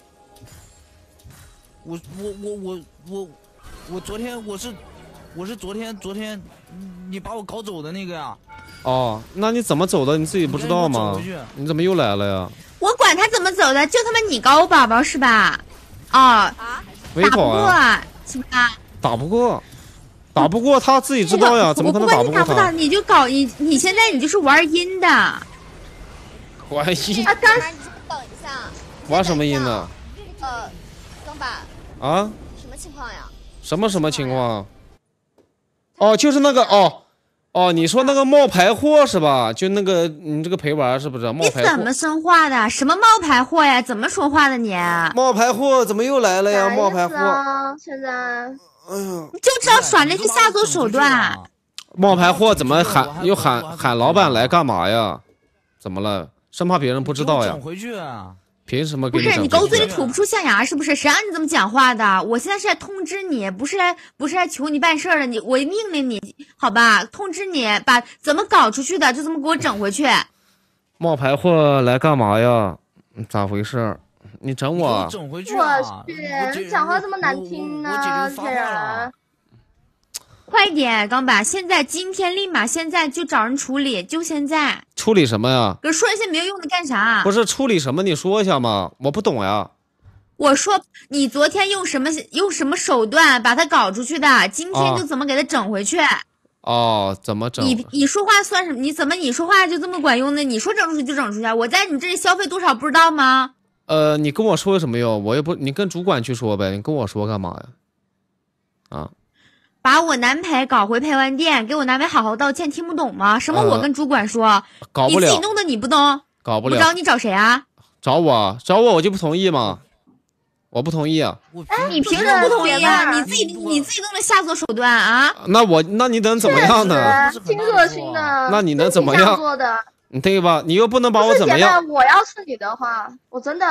我我我我我我昨天我是我是昨天昨天你把我搞走的那个呀。 哦，那你怎么走的？你自己不知道吗？你怎么又来了呀？ 我管他怎么走的，就他妈你搞我宝宝是吧？哦， 啊， 打不没跑过啊？ 是吧？ 打不过，打不过他自己知道呀，怎么可能我不管不过他你打不打，？你就搞你你现在你就是玩阴的。 玩阴啊，干你先等一下。 玩什么阴呢？ 呃，钢板， 啊？ 什么情况呀？ 什么什么情况？哦，就是那个哦哦，你说那个冒牌货是吧？就那个你这个陪玩是不是？冒你牌货怎么，说话的？什么冒牌货呀？怎么说话的你？ 冒牌货怎么又来了呀？ 啥意思冒牌货， 啊？现在哎呀， 你就知道耍那些下作手段。 冒牌货怎么我喊还又我还喊喊老板来干嘛呀？怎么了？生怕别人不知道呀整？回去啊。 凭什么不是给整你狗嘴里回去？ 吐不出象牙是不是？谁让你这么讲话的？我现在是在通知你，不是来不是来求你办事儿的。你我命令你，好吧？通知你，把怎么搞出去的就这么给我整回去。 冒牌货来干嘛呀？咋回事？你整你给我我？ 整回去啊！ 我去我姐你讲话这么难听呢我我姐就发话这了人。 快点，钢板！现在今天立马现在就找人处理，就现在。 处理什么呀？ 可是说这些没有用的干啥？ 不是处理什么？你说一下嘛，我不懂呀。 我说你昨天用什么用什么手段把他搞出去的？今天就怎么给他整回去？ 哦，怎么整？ 你你说话算什么？你怎么你说话就这么管用呢？你说整出去就整出去啊？我在你这里消费多少不知道吗？ 呃，你跟我说有什么用？我也不，你跟主管去说呗。你跟我说干嘛呀？啊， 把我男陪搞回陪玩店，给我男陪好好道歉，听不懂吗？什么我跟主管说， 搞不了， 你自己弄的你不懂， 搞不了。 我找你找谁啊？ 找我，找我，我就不同意嘛。我不同意啊。 我你凭什么不同意啊？ 这个你自己你自己弄的下作手段啊？ 那我，那你能怎么样呢？ 确实挺恶心的。 那你能怎么真挺样想做的？ 对吧？你又不能把我怎么样？ 不是姐妹我要是你的话，我真的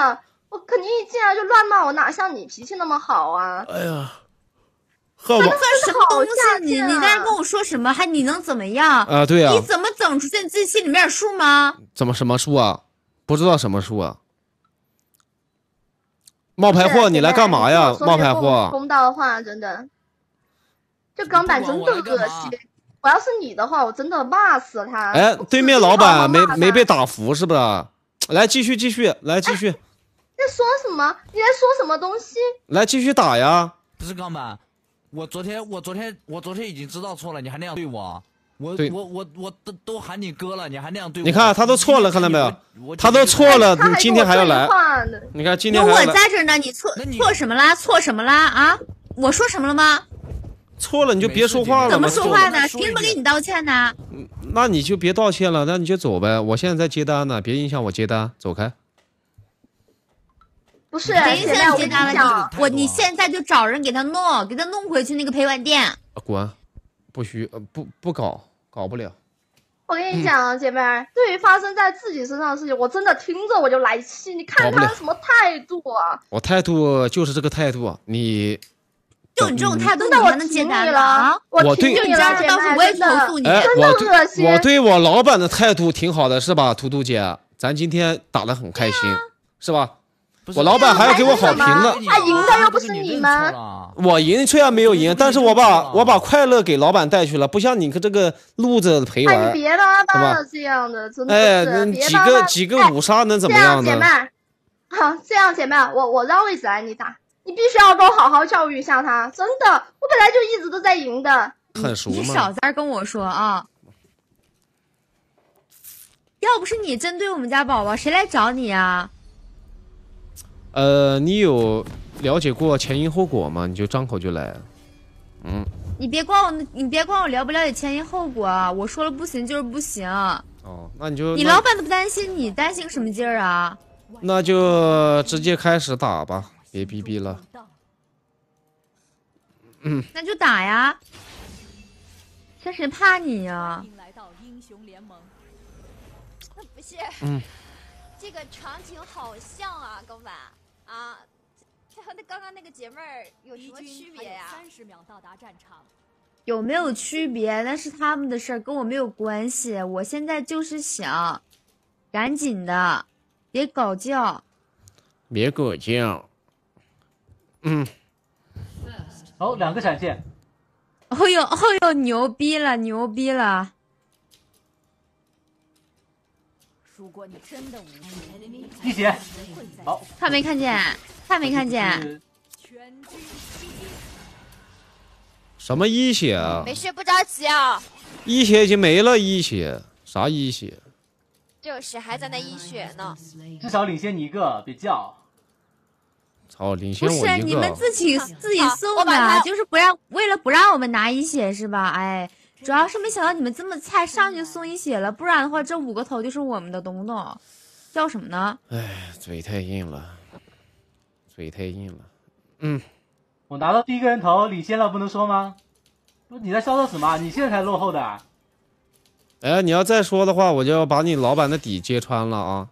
我肯定一进来就乱骂我，哪像你脾气那么好啊？ 哎呀，和我这什么东西？你下你在跟我说什么？还你能怎么样？ 啊，对呀、 你怎么整出去？你自己心里面有数吗？ 怎么什么数啊？不知道什么数啊？冒牌货，你来干嘛呀？冒牌货！ 公道话，真的，这钢板真的恶心。我要是你的话，我真的骂死他。 哎，对面老板没没被打服是不是？来，继续继续，来继续。 你在说什么？你在说什么东西？ 来继续打呀！ 不是钢板，我昨天我昨天我昨天已经知道错了，你还那样对我，我我我我都都喊你哥了，你还那样对我。 你看他都错了，看到没有？他都错了，你今天还要来？你看今天还要来。 有我在这呢，你错错什么啦？错什么啦？啊？我说什么了吗？ 错了你就别说话了。 怎么说话呢？凭什么给你道歉呢？ 那你就别道歉了，那你就走呗。我现在在接单呢，别影响我接单，走开。 不是， 谁影响接单了？你我你现在就找人给他弄，给他弄回去那个陪玩店。 滚，不许呃不不搞，搞不了。 我跟你讲啊，姐妹儿，对于发生在自己身上的事情，我真的听着我就来气。你看他什么态度啊？ 我态度就是这个态度，你。 就你这种态度，你还能接单了？ 我对， 就你这样，到时候我也投诉你。 哎， 真的恶心。 我对我老板的态度挺好的，是吧，图图姐？咱今天打得很开心，是吧？我老板还要给我好评呢。 他赢的又不是你们。 我赢虽然没有赢，但是我把我把快乐给老板带去了，不像你这个路子陪玩。 哎，你别巴巴了，这样的真的是。 哎，几个几个五杀能怎么样呢？ 这样姐妹，好，这样姐妹，我我让位置来你打。你必须要给我好好教育一下他，真的，我本来就一直都在赢的。 很熟吗？ 你少在这跟我说啊！要不是你针对我们家宝宝，谁来找你啊？ 呃，你有了解过前因后果吗？你就张口就来。嗯。 你别管我，你别管我了不了解前因后果啊！我说了不行就是不行。 哦，那你就你老板都不担心，你担心什么劲儿啊？ 那就直接开始打吧。别逼逼了，嗯， 那就打呀！这谁怕你呀？ 不是， 嗯， 这个场景好像啊，高板啊，这和那刚刚那个姐妹儿有什么区别呀？三十秒到达战场， 有没有区别？那是他们的事儿，跟我没有关系。我现在就是想，赶紧的，别搞叫， 别搞叫。嗯， 好、哦，两个闪现。 哦呦哦呦，牛逼了，牛逼了！ 如果你真的无语， 一血，好， 看没看见？看没看见？ 什么一血啊？ 没事，不着急啊。 一血已经没了，一血啥一血？ 就是还在那一血呢。 至少领先你一个，别叫。 操，领先我一个。 不是你们自己自己送的，就是不让为了不让我们拿一血是吧？哎，主要是没想到你们这么菜，上去送一血了，不然的话这五个头就是我们的，懂不懂？叫什么呢？ 哎，嘴太硬了，嘴太硬了。嗯， 我拿到第一个人头，领先了，不能说吗？不是你在笑到什么？你现在才落后的。 哎，你要再说的话，我就要把你老板的底揭穿了啊！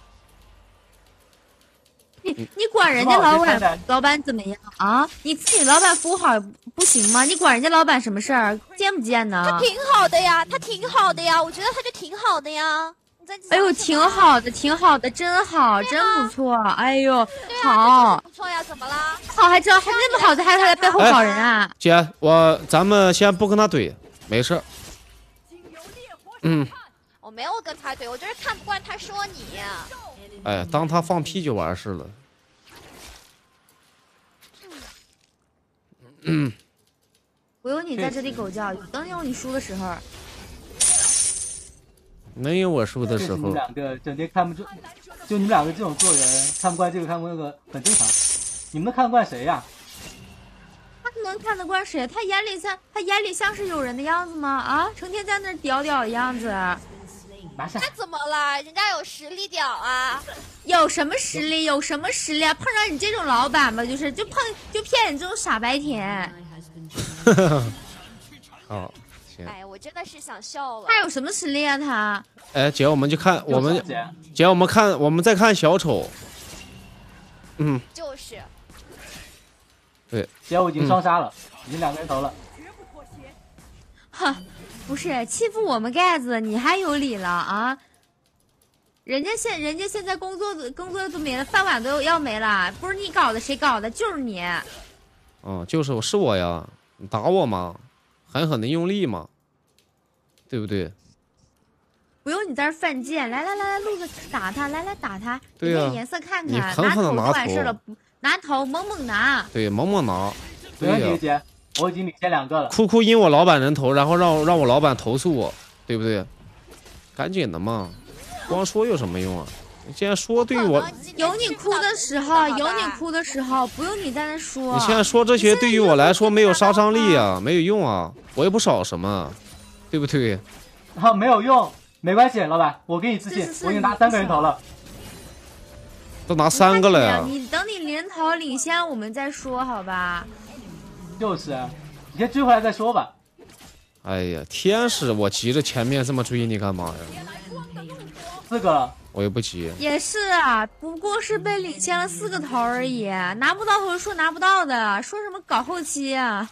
你你管人家老板老板怎么样啊？你自己老板服务好不行吗？你管人家老板什么事儿？贱不贱呢？ 他挺好的呀，他挺好的呀，我觉得他就挺好的呀。你在哎呦，挺好的，挺好的，真好，真不错。哎呦，好， 不错呀，怎么啦？ 好，还知道还那么好的，还还在背后搞人啊？ 哎、姐，我咱们先不跟他怼，没事。嗯， 我没有跟他怼，我就是看不惯他说你。 哎，当他放屁就完事了。嗯， 我有你在这里狗叫，等有你输的时候。 没有我输的时候。 你们两个整天看不住，就你们两个这种做人，看不惯这个看不惯那个，很正常。你们能看得惯谁呀？ 他能看得惯谁？他眼里像他眼里像是有人的样子吗？啊，成天在那屌屌的样子。 拿下！ 那怎么了？人家有实力屌啊！ 有什么实力？有什么实力啊？碰上你这种老板吧，就是就碰就骗你这种傻白甜。 好，行。 哎，我真的是想笑了。 他有什么实力啊？他？ 哎，姐，我们就看我们姐，我们看我们再看小丑。 嗯， 就是。 对， 姐我已经双杀了，嗯、已经两个人头了。 哼，不是欺负我们盖子，你还有理了啊？人家现人家现在工作工作都没了，饭碗都要没了，不是你搞的，谁搞的？就是你。 哦，就是我是我呀，你打我嘛，狠狠的用力嘛，对不对？ 不用你在这犯贱，来来来来，路子打他，来来打他， 对呀、啊， 颜色看看， 你狠狠的拿头完事了，拿头猛猛拿， 对，猛猛拿。 不用你姐，我已经领先两个了。 哭哭阴我老板人头，然后让让我老板投诉我，对不对？赶紧的嘛，光说有什么用啊？你既然说对于我， 有你哭的时候，有你哭的时候，不用你在那说。 你现在说这些对于我来说没有杀伤力啊，没有用啊，我也不少什么，对不对？ 啊，没有用。没关系，老板，我给你自信，我已经拿三个人头了， 都拿三个了呀！ 你等你人头领先，我们再说，好吧？ 就是，你先追回来再说吧。 哎呀，天使，我急着前面这么追你干嘛呀？ 四个了， 我也不急。 也是啊，不过是被领先了四个头而已，拿不到头说拿不到的，说什么搞后期啊？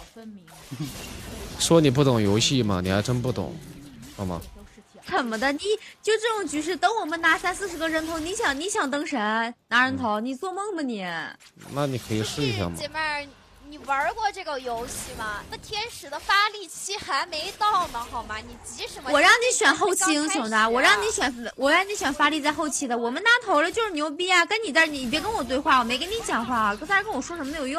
说你不懂游戏吗？你还真不懂，好吗？ 怎么的？你就这种局势，等我们拿三四十个人头，你想你想登神拿人头，你做梦吧你？ 那你可以试一下嘛。 姐妹儿，你玩过这个游戏吗？那天使的发力期还没到呢，好吗？你急什么？ 我让你选后期英雄的，我让你选，我让你选发力在后期的。我们拿头了就是牛逼啊！跟你在，你别跟我对话，我没跟你讲话，在这跟我说什么没有用。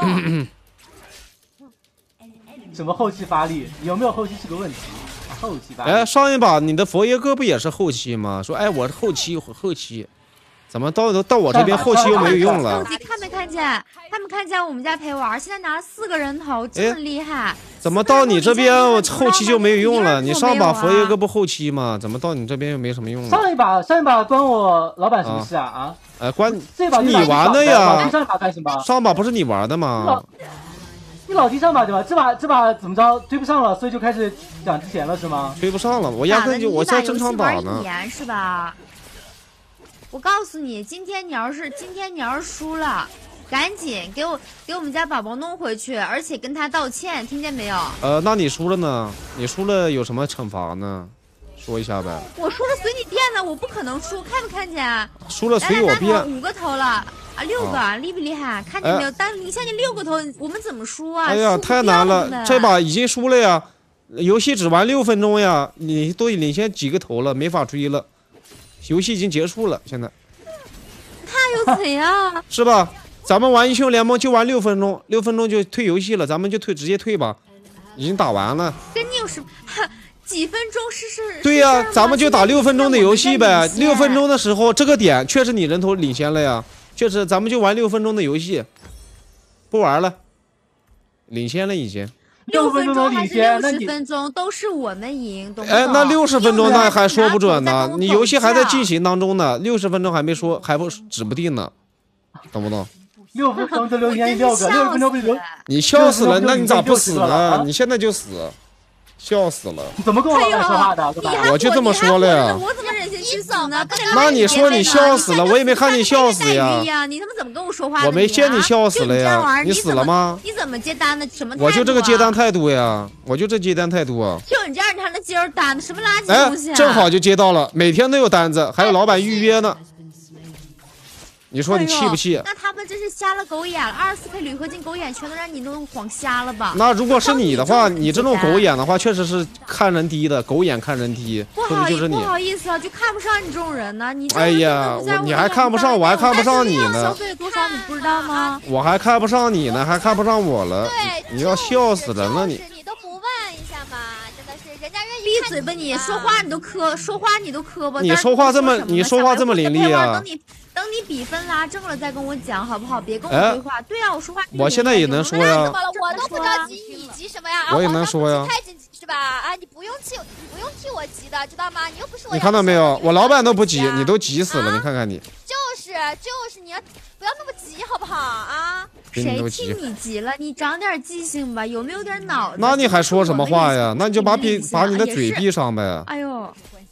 什么后期发力？有没有后期是个问题。后期吧。 哎，上一把你的佛爷哥不也是后期吗？说哎，我后期后期，怎么到到我这边后期又没有用了？ 后期看没看见？看没看见我们家陪玩？现在拿了四个人头，这么厉害。 怎么到你这边后期就没有用了？你上把佛爷哥不后期吗？怎么到你这边又没什么用了？ 上一把上一把关我老板什么事啊？啊？ 哎，关这把你玩的呀？ 上把干什么？ 上把不是你玩的吗？ 你老提上把对吧？这把这把怎么着追不上了，所以就开始讲之前了是吗？ 追不上了，我压根就我在正常打呢。 是吧？我告诉你，今天你要是今天你要是输了，赶紧给我给我们家宝宝弄回去，而且跟他道歉，听见没有？ 呃，那你输了呢？你输了有什么惩罚呢？说一下呗。 我输了随你变呢，我不可能输，看没看见？ 输了随我变。 五个头了。啊，六个、啊、厉不厉害？看见没有？但你现在六个头，我们怎么输啊？ 哎呀，太难了！这把已经输了呀，游戏只玩六分钟呀，你都领先几个头了，没法追了，游戏已经结束了。现在， 那又怎样？ 是吧？咱们玩英雄联盟就玩六分钟，六分钟就退游戏了，咱们就退，直接退吧，已经打完了。 跟你有什么？几分钟是是？ 对呀、啊，咱们就打六分钟的游戏呗。六分钟的时候，这个点确实你人头领先了呀。确实，咱们就玩六分钟的游戏，不玩了，领先了已经。 六分钟还是六十分钟都是我们赢，懂不懂？ 哎，那六十分钟那还说不准呢，你游戏还在进行当中呢，六十分钟还没说，还不指不定呢，懂不懂？ 六分钟就留言六个，六分钟不留。 你笑死了，那你咋不死呢？你现在就死。笑死了！ 你怎么跟我老板说话的？ 我就这么说了呀。 我怎么忍心去死呢？ 那你说你笑死了，我也没看你笑死呀。 你他妈怎么跟我说话？ 我没见你笑死了呀。你死了吗？ 你怎么接单的？什么？ 我就这个接单态度呀，我就这接单态度啊。 就你这样，你还能接着单？什么垃圾东西啊！ 正好就接到了，每天都有单子，还有老板预约呢。你说你气不气？ 那他们真是瞎了狗眼了，二十四 K 铝合金狗眼全都让你弄晃瞎了吧？ 那如果是你的话，你这种狗眼的话，确实是看人低的，狗眼看人低， 不好意思，不好意思啊，就看不上你这种人呢。你哎呀，我你还看不上，我还看不上你呢。 消费多少你不知道吗？ 我还看不上你呢，还看不上我了。 对， 你要笑死人了你。 你都不问一下嘛，真的是人家愿意。 闭嘴吧你！说话你都磕，说话你都磕巴。 你说话这么，你说话这么伶俐啊！ 等你。等你比分拉正了再跟我讲好不好？别跟我对话。对呀，我说话。 我现在也能说呀。 怎么了？我都不着急，你急什么呀？ 我也能说呀。 太急是吧？啊，你不用替，你不用替我急的，知道吗？你又不是我。 你看到没有？我老板都不急，你都急死了，你看看你。 就是就是你要不要那么急好不好啊？ 谁替你急了？你长点记性吧，有没有点脑子？ 那你还说什么话呀？那你就把闭把你的嘴闭上呗。 哎呦。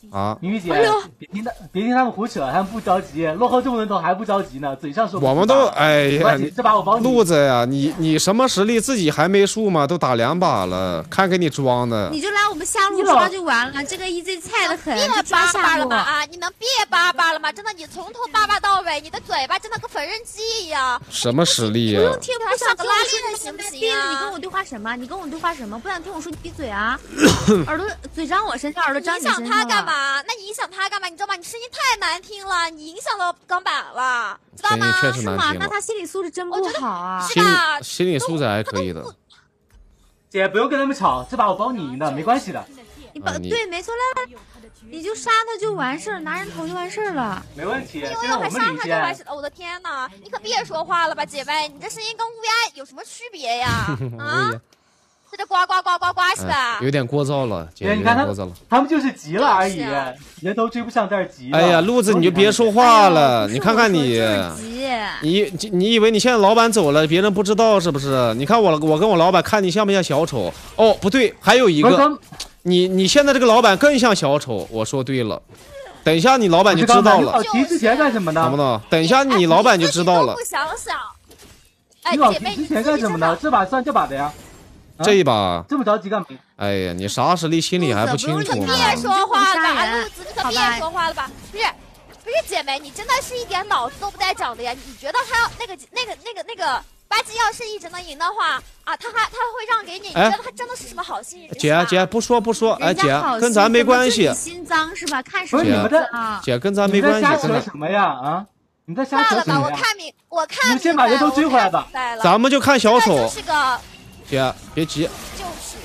啊！ 明玉姐， 哎呦别听他，别听他们胡扯，他们不着急，落后这么多人头还不着急呢，嘴上说不我们都哎呀， 没关系，这把我帮你。 路子呀，你你什么实力自己还没数吗？都打两把了，看给你装的。 你就来我们下路抓就完了，这个 E Z 菜的很， 别就抓叭叭下路了吗？啊，你能别叭叭了吗？真的，你从头叭叭到尾，你的嘴巴真的跟缝纫机一样。 什么实力呀、 不用听，不想听我说拉链你行不行啊闭着，你跟我对话什么？你跟我对话什么？不想听我说，你闭嘴啊！耳朵嘴长我身上，耳朵长影响你身上了。 他干嘛？那你影响他干嘛？你知道吗？你声音太难听了，你影响到钢板了，知道吗？ 声音确实是吗？ 难听了。 那他心理素质真不好啊！ 心理是吧？ 心理素质还可以的。 姐不用跟他们吵，这把我帮你赢的，没关系的， 你把啊你对，没错了，你就杀他就完事儿，拿人头就完事儿了。 没问题。 你现在我还杀们领先他就完事。了。我的天哪，你可别说话了吧，姐妹，你这声音跟乌鸦有什么区别呀？啊，这这呱呱呱呱呱是吧？ 有点聒噪了，姐， 姐， 有你看他点聒噪了。 他们就是急了而已就是啊， 人头追不上，在这急了。 哎呀，路子你就别说话了， 哎呦你看看你。 不是我说就是急你你以为你现在老板走了，别人不知道是不是？你看我我跟我老板看你像不像小丑？哦，不对，还有一个， 不是他们你你现在这个老板更像小丑。我说对了，等一下你老板就知道了， 你提之前干什么呢？ 懂不懂？等一下你老板就知道了哎。你自己都不想想，哎， 你老姐妹，你提之前干什么呢？这把算这把的呀。啊这一把， 这么着急干嘛？ 哎呀，你啥实力心里还不清楚吗？ 你可别说话了吧， 你啊，路子，你可别说话了吧，不是。不是姐妹，你真的是一点脑子都不带长的呀！你觉得他要那个那个那个那个巴基要是一直能赢的话啊，他还他会让给你？你哎觉得他真的是什么好心人？ 姐姐不说不说，哎姐人家好跟咱没关系心，怎么就你心脏是吧？看什么不是你们在啊？ 姐跟咱你们没关系，真的。 在瞎扯什么呀？啊，你们在瞎算了吧， 扯什么呀？ 我看明我看你们先把人头追回来吧。 咱们就看小丑就，是个姐别急， 就是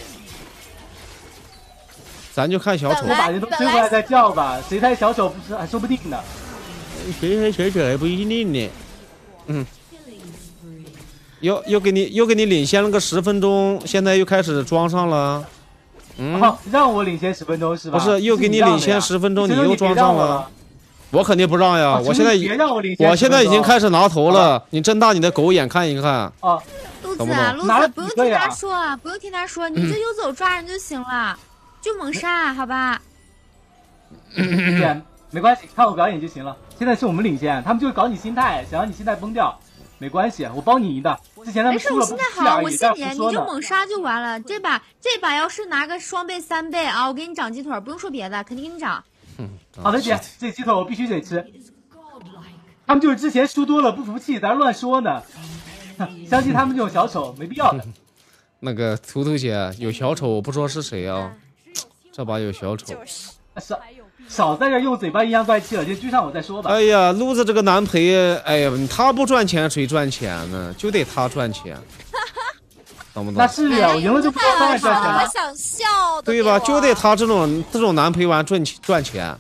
咱就看小丑我。把人头追回来再叫吧，谁猜小丑不是还说不定呢。 谁谁谁谁还不一定呢。嗯，又又给你又给你领先了个十分钟，现在又开始装上了。嗯， 哦，让我领先十分钟是吧？ 不是又给你领先十分钟，你又装上了。我肯定不让呀！ 哦我现在别让我领先， 我现在已经开始拿头了，你睁大你的狗眼看一看。 哦， 路子懂不懂路拿了子不用听几个呀他说啊，不用听他说，你就游走抓人就行了，就猛杀，好吧？ 姐，没关系，看我表演就行了。现在是我们领先，他们就是搞你心态，想让你心态崩掉。没关系，我帮你赢的。之前他没事， 们输了不我心态好， 服气而已， 我信你，你但不说呢。 就猛杀就完了。这把这把要是拿个双倍三倍啊，我给你长鸡腿，不用说别的，肯定给你长。 好的，姐，这鸡腿我必须得吃。他们就是之前输多了不服气，在那乱说呢。相信他们这种小丑没必要的。 那个图图姐有小丑，我不说是谁啊？这把有小丑。 少少在这用嘴巴阴阳怪气了，先追上我再说吧。 哎呀，路子这个男陪，哎呀，他不赚钱谁赚钱呢？就得他赚钱，懂不懂？ 那是呀，我赢了就不当然赚钱了。 我想笑的， 对吧？ 给我就得他这种这种男陪玩赚钱赚钱，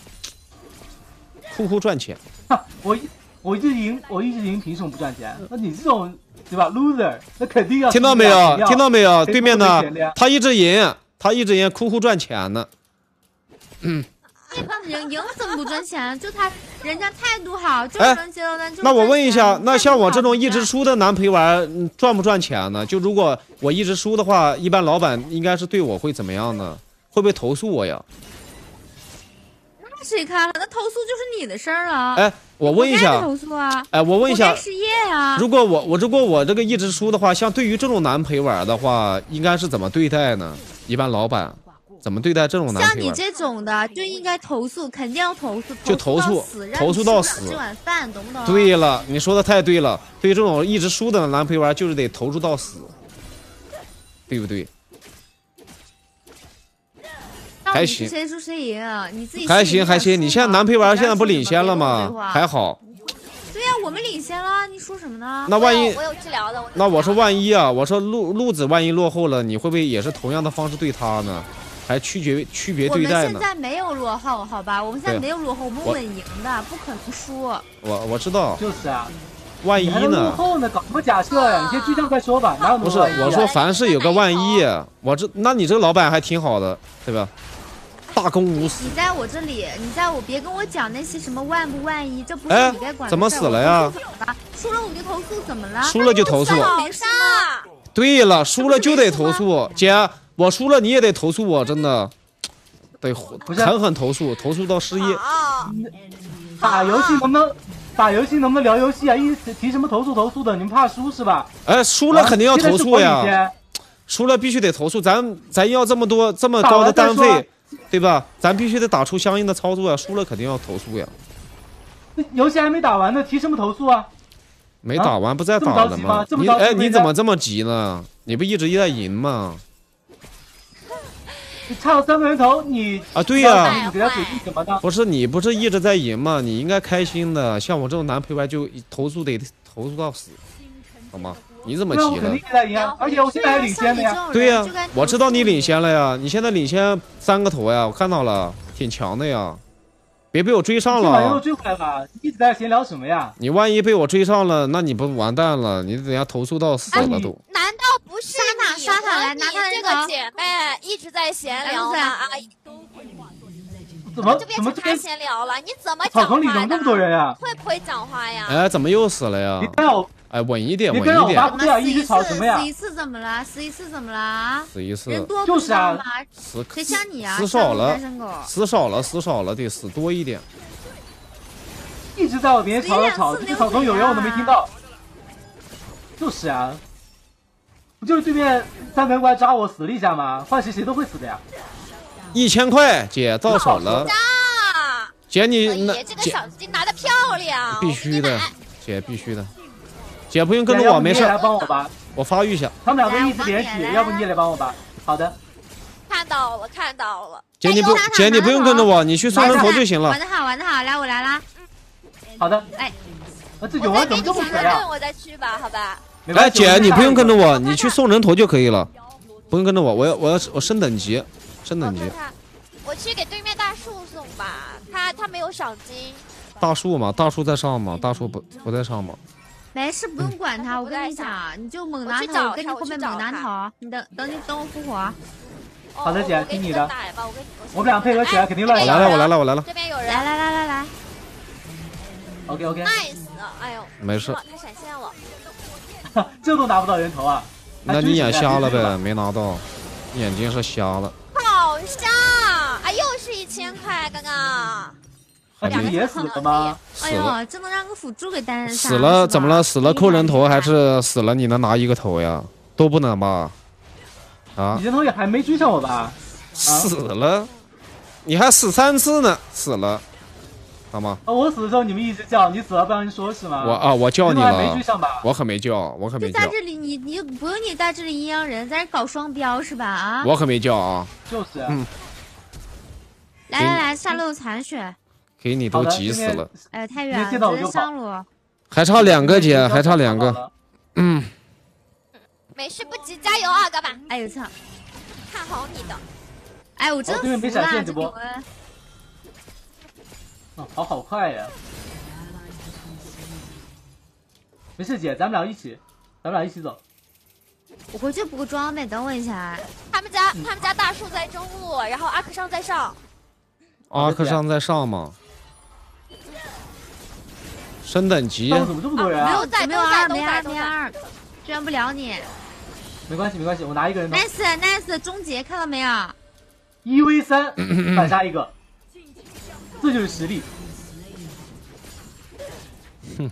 哭哭赚钱。 哈我一我一直赢，我一直赢，凭什么不赚钱？那你这种对吧，loser，那肯定要听到没有？听到没有？对面的的他一直赢，他一直赢，哭哭赚钱呢。嗯， 这帮赢赢怎么不赚钱？就他人家态度好，就是哎能接到单。就是那我问一下赚，钱那像我这种一直态度好输的男陪玩，嗯赚不赚钱呢？就如果我一直输的话，一般老板应该是对我会怎么样呢？会不会投诉我呀？ 那谁看了？那投诉就是你的事儿了。 哎，我问一下我该，投诉啊。 哎，我问一下我该，失业呀。 如果我我如果我这个一直输的话，像对于这种男陪玩的话，应该是怎么对待呢？一般老板怎么对待这种男陪玩？ 像你这种的就应该投诉，肯定要投诉， 就投诉到死，让投你诉到死吃不了这碗饭，懂不懂？ 对了，你说的太对了。对于这种一直输的男陪玩，就是得投诉到死，对不对？ 到底还行是谁输谁赢啊？你自己还心里行还行， 有点数你现在吗男陪玩现在不别领先了吗？还好。 好。 对呀、我们领先了，你说什么呢？ 那万一我有我有治疗的，我有那我说治疗的万一啊，我说路路子万一落后了，你会不会也是同样的方式对他呢？还区别区别我们现对待呢？ 在没有落后，好吧？我们现在对没有落后，我们我稳赢的，不可能输。 我我知道， 就是啊， 万一你还能落呢？ 后呢，搞什么假设呀？你先追上再说吧，哪有那不是， 么万一啊我说凡事有个万一，我这那你这个老板还挺好的，对吧？大公无私。 你在我这里，你在我别跟我讲那些什么万不万一，这不哎是你该管的事儿。 怎么死了呀我投诉怎么了？输了我就投诉，怎么了？ 输了就投诉。 没事啊， 对了，输了就得投诉，姐，我输了你也得投诉我，真的。 得狠狠投诉，投诉到失业。 打游戏能不能打游戏能不能聊游戏啊？一直提什么投诉投诉的，你们怕输是吧？ 哎，输了肯定要投诉呀，输了必须得投诉，咱咱要这么多这么高的单费，对吧？咱必须得打出相应的操作呀，输了肯定要投诉呀。 游戏还没打完呢，提什么投诉啊？ 没打完不再打了吗？你哎，你怎么这么急呢？你不一直在赢吗？ 你差了三个人头，你啊对呀， 你给他嘴硬什么的？ 不是你不是一直在赢吗？你应该开心的。像我这种男陪玩就投诉得投诉到死，好吗？你怎么急了？ 我肯定在赢啊，而且我现在还领先的呀。 对呀，我知道你领先了呀，你现在领先三个头呀，我看到了，挺强的呀。别被我追上了！ 今晚又追回来吧！你一直在闲聊什么呀？ 你万一被我追上了，那你不完蛋了？你等下投诉到死了都。 难道不是你和你这个姐妹一直在闲聊吗？啊， 怎么就变成他闲聊了？你怎么讲话的？草丛里怎么那么多人呀？ 会不会讲话呀？ 哎，怎么又死了呀？ 你跟我哎，稳一点，稳一点。 对呀，一直吵什么呀？ 死一次怎么了？死一次怎么了？ 死一次。 人多就是啊， 死谁像你啊？ 死少了，死少了，死少了，得死多一点。 一直在我边吵吵吵，这个草丛有人我都没听到。就是啊，不就是对面三门过来抓我死了一下吗？换谁谁都会死的呀。 一千块，姐到手了。姐你那这个小金拿的漂亮， 必须的，姐必须的。姐不用跟着我，没事。 来帮我吧， 我发育一下。 他们两个一直连血，要不你也来帮我吧。好的。 看到了，看到了。 姐你不，姐你不用跟着我，你去送人头就行了。 玩的好，玩的好，来我来啦。 好的。 哎， 啊这有人怎么这么狠呀？ 我再去吧，好吧。 哎，姐你不用跟着我，你去送人头就可以了，不用跟着我，我要我要我升等级，升等级。 我去给对面大树送吧，他他没有赏金。 大树嘛，大树在上嘛，大树不不在上嘛。 没事，不用管他。我跟你讲，你就猛拿头，我跟你后面猛拿头。你等等你等我复活。 好的，姐，听你的。我们俩配合起来肯定乱。 我来了，我来了，我来了。 这边有人。 来来来来来。 OK OK。 nice， 哎呦。 没事。 他闪现了。 这都拿不到人头啊？ 那你眼瞎了呗？没拿到，眼睛是瞎了。 好瞎！啊，又是一千块，刚刚。 你们也死了吗？ 哎呦，这能让个辅助给单人杀？ 死了怎么了？死了扣人头还是死了你能拿一个头呀？都不能吧？啊！ 你人头也还没追上我吧？ 死了，你还死三次呢，死了，好吗？ 啊！我死的时候你们一直叫，你死了不让人说是吗？ 我啊，我叫你了， 没追上吧？ 我可没叫，我可没叫。 就在这里，你你不用你在这里阴阳人，在这搞双标是吧？啊！ 我可没叫啊。 就是。 嗯。 来来来，下路残血。 给你都急死了！ 哎，太远了，直接上路。 还差两个姐，还差两个。嗯。 没事，不急，加油啊，哥们！ 哎呦操！ 看好你的。 哎，我真服了，这波。 哦，跑好快呀！没事，姐，咱们俩一起，咱们俩一起走。 我回去补个装备，等我一下。 他们家，他们家大树在中路，然后阿克尚在上。 阿克尚在上吗？升等级， 怎么这么多人啊？ 没有在，没有二，没二，没二，支援不了你。 没关系，没关系，我拿一个人。 nice nice， 终结看到没有？ 一 v 三反杀一个，这就是实力。 哼，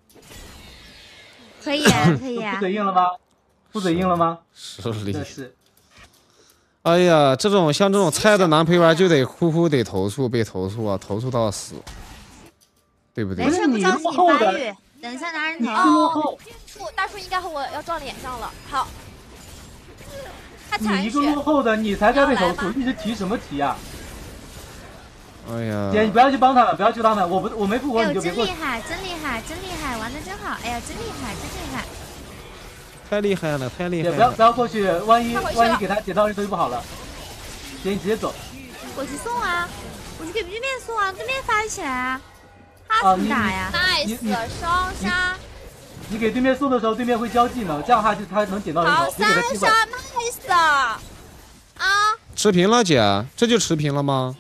可以啊，可以啊。 不嘴硬了吗？不嘴硬了吗？ 实力。 这是。 哎呀，这种像这种菜的男陪玩就得呼呼得投诉，被投诉啊，投诉到死。对不对？ 没事，不着急发育，等一下拿人头。 哦，树大树应该和我要撞脸上了。好，他残血。 你一个落后的，你才该被投诉，一直提什么提啊？ 哎呀， 姐，你不要去帮他们，不要去帮他们，我不，我没复活你就别过。 真厉害，真厉害，真厉害，玩的真好！哎呀，真厉害，真厉害！ 太厉害了，太厉害了！ 姐，不要不要过去，万一万一给他捡到人头就不好了。姐，你直接走。 我去送啊，我去给对面送啊，对面发起来啊。他怎么打呀 ？nice 双杀！ 你给对面送的时候，对面会交技能，这样的话就他能捡到人头。 好，三杀 nice 啊！ 持平了，姐，这就持平了吗？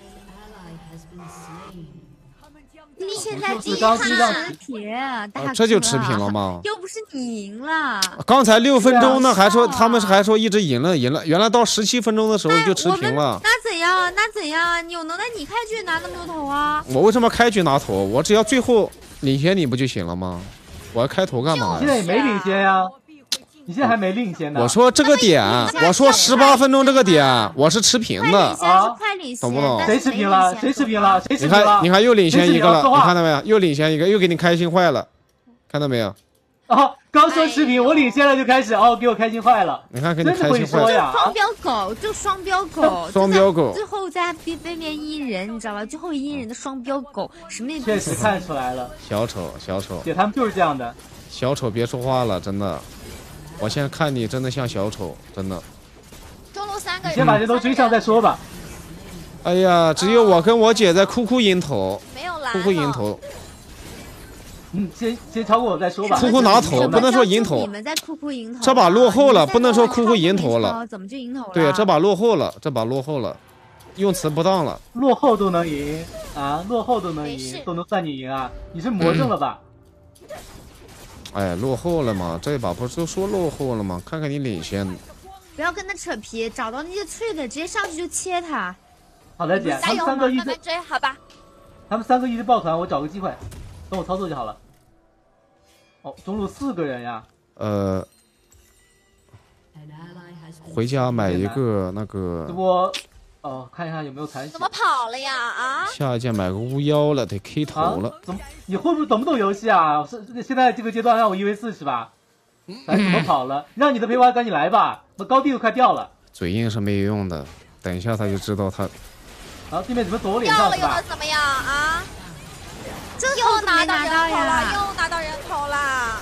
你现在第一场持平，大这就持平了吗？ 又不是你赢了。 刚才六分钟呢，还说他们还说一直赢了，赢了，原来到十七分钟的时候就持平了。 那怎样？ 样？那怎样？有能耐你开局拿那么多头啊？ 我为什么开局拿头？我只要最后领先你不就行了吗？我要开头干嘛呀？ 现在也没领先呀，你现在还没领先呢。 我说这个点，我说十八分钟这个点，我是持平的啊，快领先， 懂不懂？ 谁持平了？谁持平了？谁持平了？ 你看，你看又领先一个了，你看到没有？又领先一个，又给你开心坏了，看到没有？ 哦，刚说持平，我领先了就开始哦，给我开心坏了。 你看，给你开心坏了。 双标狗，就双标狗， 双标狗， 最后在背背面阴人，你知道吧？最后阴人的双标狗，什么也确实看出来了。 小丑，小丑， 姐他们就是这样的。 小丑别说话了，真的，我现在看你真的像小丑，真的。 中路三个人， 先把这都追上再说吧。 哎呀，只有我跟我姐在哭哭迎头， 没有蓝， 哭哭迎头。 嗯，先先超过我再说吧。 哭哭拿头，不能说迎头。 你们在哭哭迎头。 这把落后了，不能说哭哭迎头了。 怎么就迎头了？ 对，这把落后了，这把落后了，用词不当了。 落后都能赢啊！落后都能赢，都能算你赢啊！你是魔怔了吧？ 哎，落后了嘛，这把不是都说落后了吗？看看你领先。 不要跟他扯皮，找到那些脆的，直接上去就切他。 好的，姐，他们三个一直追，好吧？ 他们三个一直抱团，我找个机会，等我操作就好了。哦，中路四个人呀。呃， 回家买一个那个。 我，哦，看一下有没有残血。 怎么跑了呀？啊！ 下一件买个巫妖了，得 K 头了。 啊、怎么？你会不会懂不懂游戏啊？是现在这个阶段让我一 v 四是吧？咱怎么跑了？让你的陪玩赶紧来吧，我高地都快掉了。 嘴硬是没有用的，等一下他就知道他。 啊，对面怎么躲我脸上是吧？ 掉了又能怎么样啊？ 这又拿到人头了， 又拿到人头了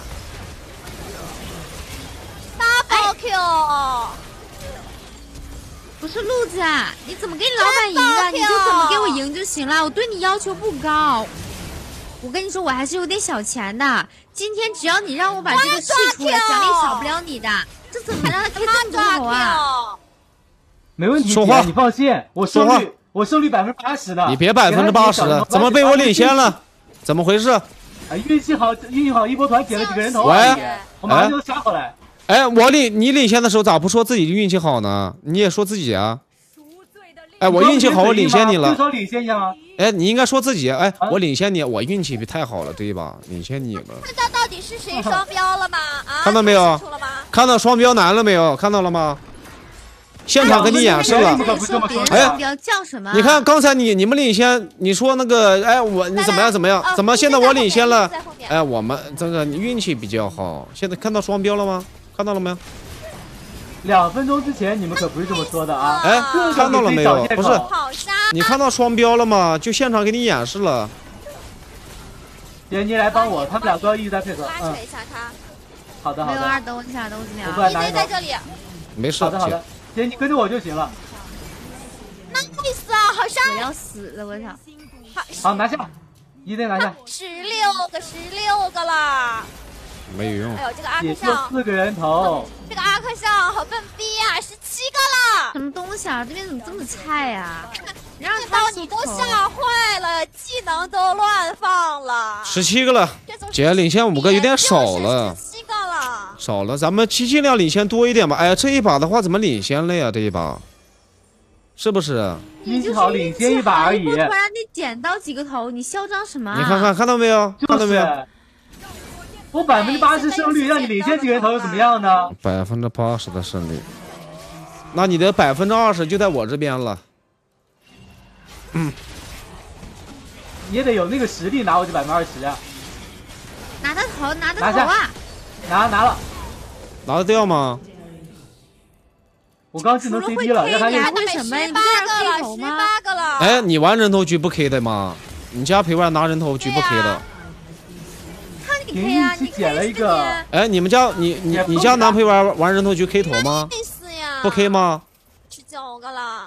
，double kill。 不是路子，你怎么给你老板赢的？你就怎么给我赢就行了，我对你要求不高。我跟你说，我还是有点小钱的。今天只要你让我把这个试出来，奖励少不了你的。这怎么让他 K 这么多头啊？ 没问题， 说话， 你放心，我胜率我胜率百分之八十的。 你别百分之八十的，怎么被我领先了？怎么回事？ 啊，运气好，运气好，一波团捡了几个人头。 喂， 我马上就杀回来。 哎，我领你领先的时候咋不说自己运气好呢？你也说自己啊。哎，我运气好，我领先你了。 至少领先一下吗？ 哎，你应该说自己，哎，我领先你，我运气太好了，这一把领先你了。 看到到底是谁双标了吗？啊， 看到没有？看到双标男了没有？看到了吗？现场给你演示了。 哎，叫什么？ 你看刚才你你们领先，你说那个，哎，我你怎么样怎么样？怎么现在我领先了？哎，我们这个你运气比较好。现在看到双标了吗？看到了没有？ 两分钟之前你们可不是这么说的啊！ 哎，看到了没有？不是，你看到双标了吗？就现场给你演示了。 姐，你来帮我，他们俩都要一直在配合。 拉扯一下他。 好的好的。 没有二，等我一下，等我几秒。 我一直在这里。 没事。 好的好的，姐你跟着我就行了。 那意思啊，好像我要死了，我操！ 好，好拿下，一定拿下。 十六个，十六个啦。 没有用。 哎呦，这个阿克尚四个人头。 这个阿克尚好笨逼啊，十七个了。 什么东西啊？这边怎么这么菜呀？让他你都吓坏了，技能都乱放了。 十七个了，姐领先五个有点少了。 十七个了。 少了，咱们尽量领先多一点吧。哎呀，这一把的话怎么领先了呀？这一把，是不是？ 运气好，领先一把而已。突然你捡到几个头，你嚣张什么、啊？ 你看看，看到没有？看到没有？ 我百分之八十胜率，让你领先几个人头又怎么样呢？ 百分之八十的胜率，那你的百分之二十就在我这边了。嗯， 你也得有那个实力拿我这百分之二十啊！ 拿的头，拿的头啊！ 拿拿了， 拿得掉吗？ 我刚技能 C D 了，让他用。为什么？ 十八个了，十八个了。 哎，你玩人头局不 K 的吗？你家陪玩拿人头局不 K 的？ 你 K 啊！ 你捡了一个。 哎，你们家你你你家男陪玩玩人头局 K 头吗？不 K 吗？ 十九个了。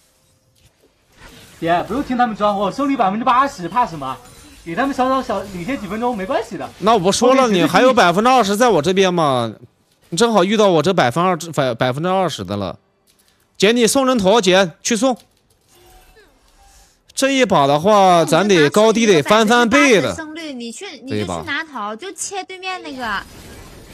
姐，不用听他们装，我胜率百分之八十，怕什么？给他们小小小领先几分钟没关系的。 那我不说了，你还有百分之二十在我这边吗？你正好遇到我这百分二百百分之二十的了。姐，你送人头，姐去送。这一把的话，咱得高低得翻翻倍的。 胜率，你去你就去拿头，就切对面那个。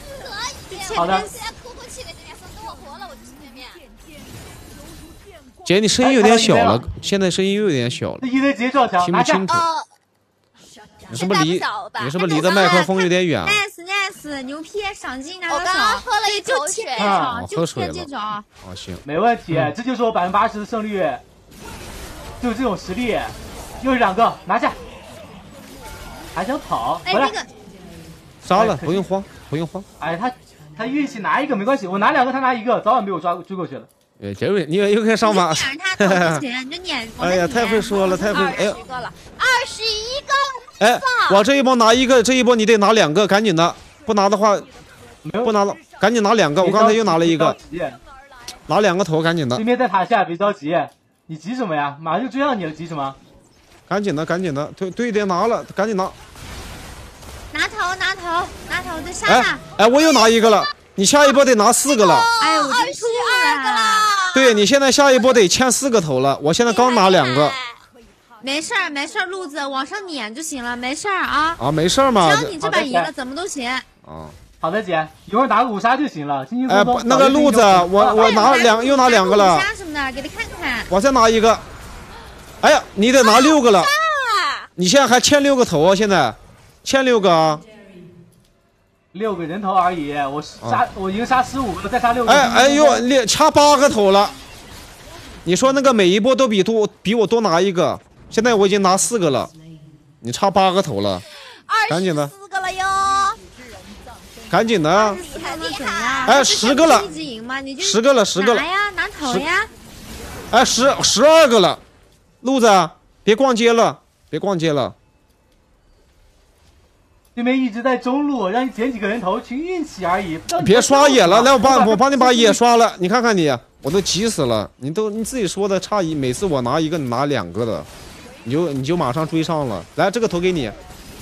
可以。 好的。 姐， 姐，你声音有点小了，现在声音又有点小了。 这一堆直接撞墙， 听不清楚。你是不是离你是不是离的麦克风有点远 ？nice nice， 牛批上进拿到手。 我刚刚喝了一口水， 啊，喝水了。 这种啊，行， 没问题，这就是我百分之八十的胜率，就这种实力，又是两个拿下，还想跑，回来。 杀了，不用慌，不用慌。 哎，他他运气拿一个没关系，我拿两个，他拿一个，早晚被我抓追过去了。 哎，杰瑞，你又可以上马。哎呀，太会说了，太会。哎呀， 二十一个。 哎，我这一波拿一个，这一波你得拿两个，赶紧的，不拿的话，不拿了，赶紧拿两个。我刚才又拿了一个，拿两个头，赶紧的。 对面在塔下，别着急，你急什么呀？马上就追上你了，急什么？ 赶紧的，赶紧的，对对点拿了，赶紧拿。 拿头，拿头，拿头的杀哎哎，我又拿一个了，你下一波得拿四个了。 哎呦，我真吐了。 对你现在下一波得欠四个头了，我现在刚拿两个。 没事儿，没事儿，路子往上撵就行了，没事儿啊。 啊，没事儿嘛。 只要你这把赢了，怎么都行。 啊， 好的姐，一会儿打个五杀就行了，轻轻松松。哎，那个路子，我我拿两又拿两个了。 五杀什么的，给他看看。 我再拿一个。哎呀，你得拿六个了。你现在还欠六个头啊，现在欠六个啊。 六个人头而已，我杀我已经杀十五个了，再杀六个。 哎哎呦，六差八个头了。你说那个每一波都比多比我多拿一个，现在我已经拿四个了，你差八个头了，赶紧的， 四个了哟， 赶紧的， 厉害！ 哎，十个了，十个了，十个了， 拿呀，拿头呀！ 哎，十十二个了，路子，别逛街了，别逛街了。 对面一直在中路，让你捡几个人头，凭运气而已。 别刷野了，来我帮我帮你把野刷了，你看看你，我都急死了，你都你自己说的差一，每次我拿一个你拿两个的，你就你就马上追上了。来，这个头给你。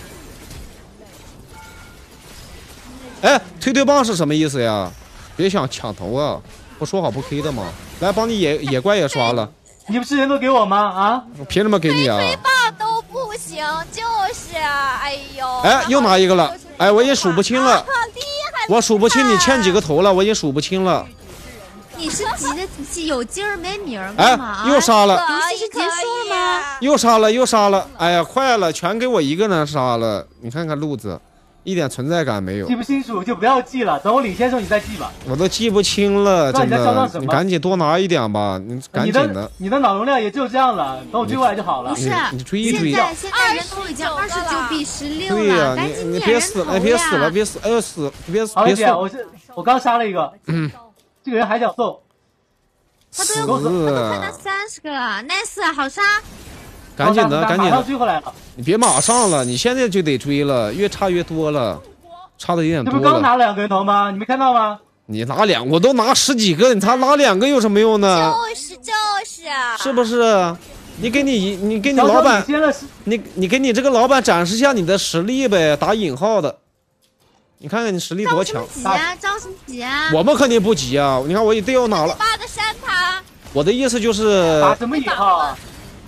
哎，推推棒是什么意思呀？别想抢头啊！不说好不 K 的吗？来，帮你野野怪也刷了。 你不是人都给我吗？啊？ 我凭什么给你啊？ 推棒都不行，就是啊，哎呦！ 哎，又拿一个了，哎，我已经数不清了， 厉害！ 我数不清你欠几个头了，我已经数不清了。 你是急的急有劲儿没名儿哎，又杀了！ 游戏是结束了吗？ 又杀了，又杀了！哎呀，快了，全给我一个人杀了！你看看路子，一点存在感没有。 记不清楚就不要记了，等我领先的时候你再记吧。 我都记不清了，真的。你赶紧多拿一点吧，你赶紧的。 你的脑容量也就这样了，等我追过来就好了。 不是， 你追一追。 现在现在人头已经二十九比十六了。 对呀，你你别死了，别死了，别死！哎呦死，别死！别死！ 我是我刚杀了一个，嗯，这个人还想送。 他都有，他都看到三十个了 ，nice， 好杀！ 赶紧的，赶紧的， 追回来了！ 你别马上了，你现在就得追了，越差越多了，差的有点多了。 这不刚拿两个人头吗？你没看到吗？ 你拿两，我都拿十几个，你才拿两个有什么用呢？ 就是就是啊， 是不是？你给你你给你老板，你你给你这个老板展示一下你的实力呗，打引号的。你看看你实力多强！ 着什么急啊？着什么急啊？ 我们肯定不急啊！你看我一队又拿了。 八个山塔。 我的意思就是打什么引号啊？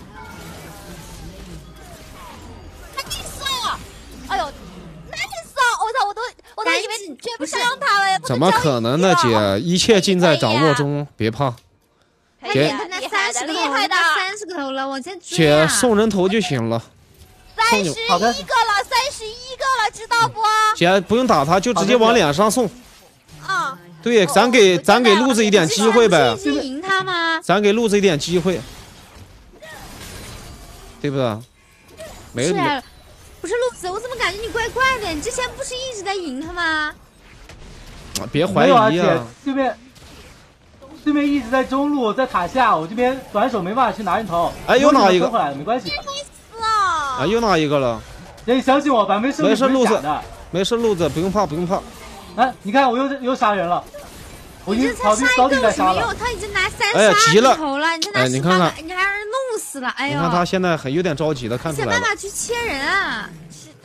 他逆色！哎呦，那逆色！我操，我都我都以为你追不上他了。 怎么可能呢，姐？一切尽在掌握中，别怕。 姐，他那三十个头了，那三十个头了，我先追。 姐送人头就行了。 三十一个了，三十一个了，知道不？ 姐不用打他，就直接往脸上送。 啊， 对，咱给咱给路子一点机会呗。 是赢他吗？ 咱给路子一点机会，对不对？没是，不是路子，我怎么感觉你怪怪的？你之前不是一直在赢他吗？ 别怀疑啊！ 对面对面一直在中路，在塔下，我这边短手没办法去拿人头。 哎，又拿一个， 没关系。 啊，又拿一个了！ 你相信我，百分之没事，路子，没事，路子，不用怕，不用怕。 哎，你看我又又杀人了，我已经跑去高地在杀了。 他已经拿三杀了头了，你哎，你看看， 你还让人弄死了，哎呦！ 你看他现在很有点着急的，看出来了。 想办法去切人啊！ 是的，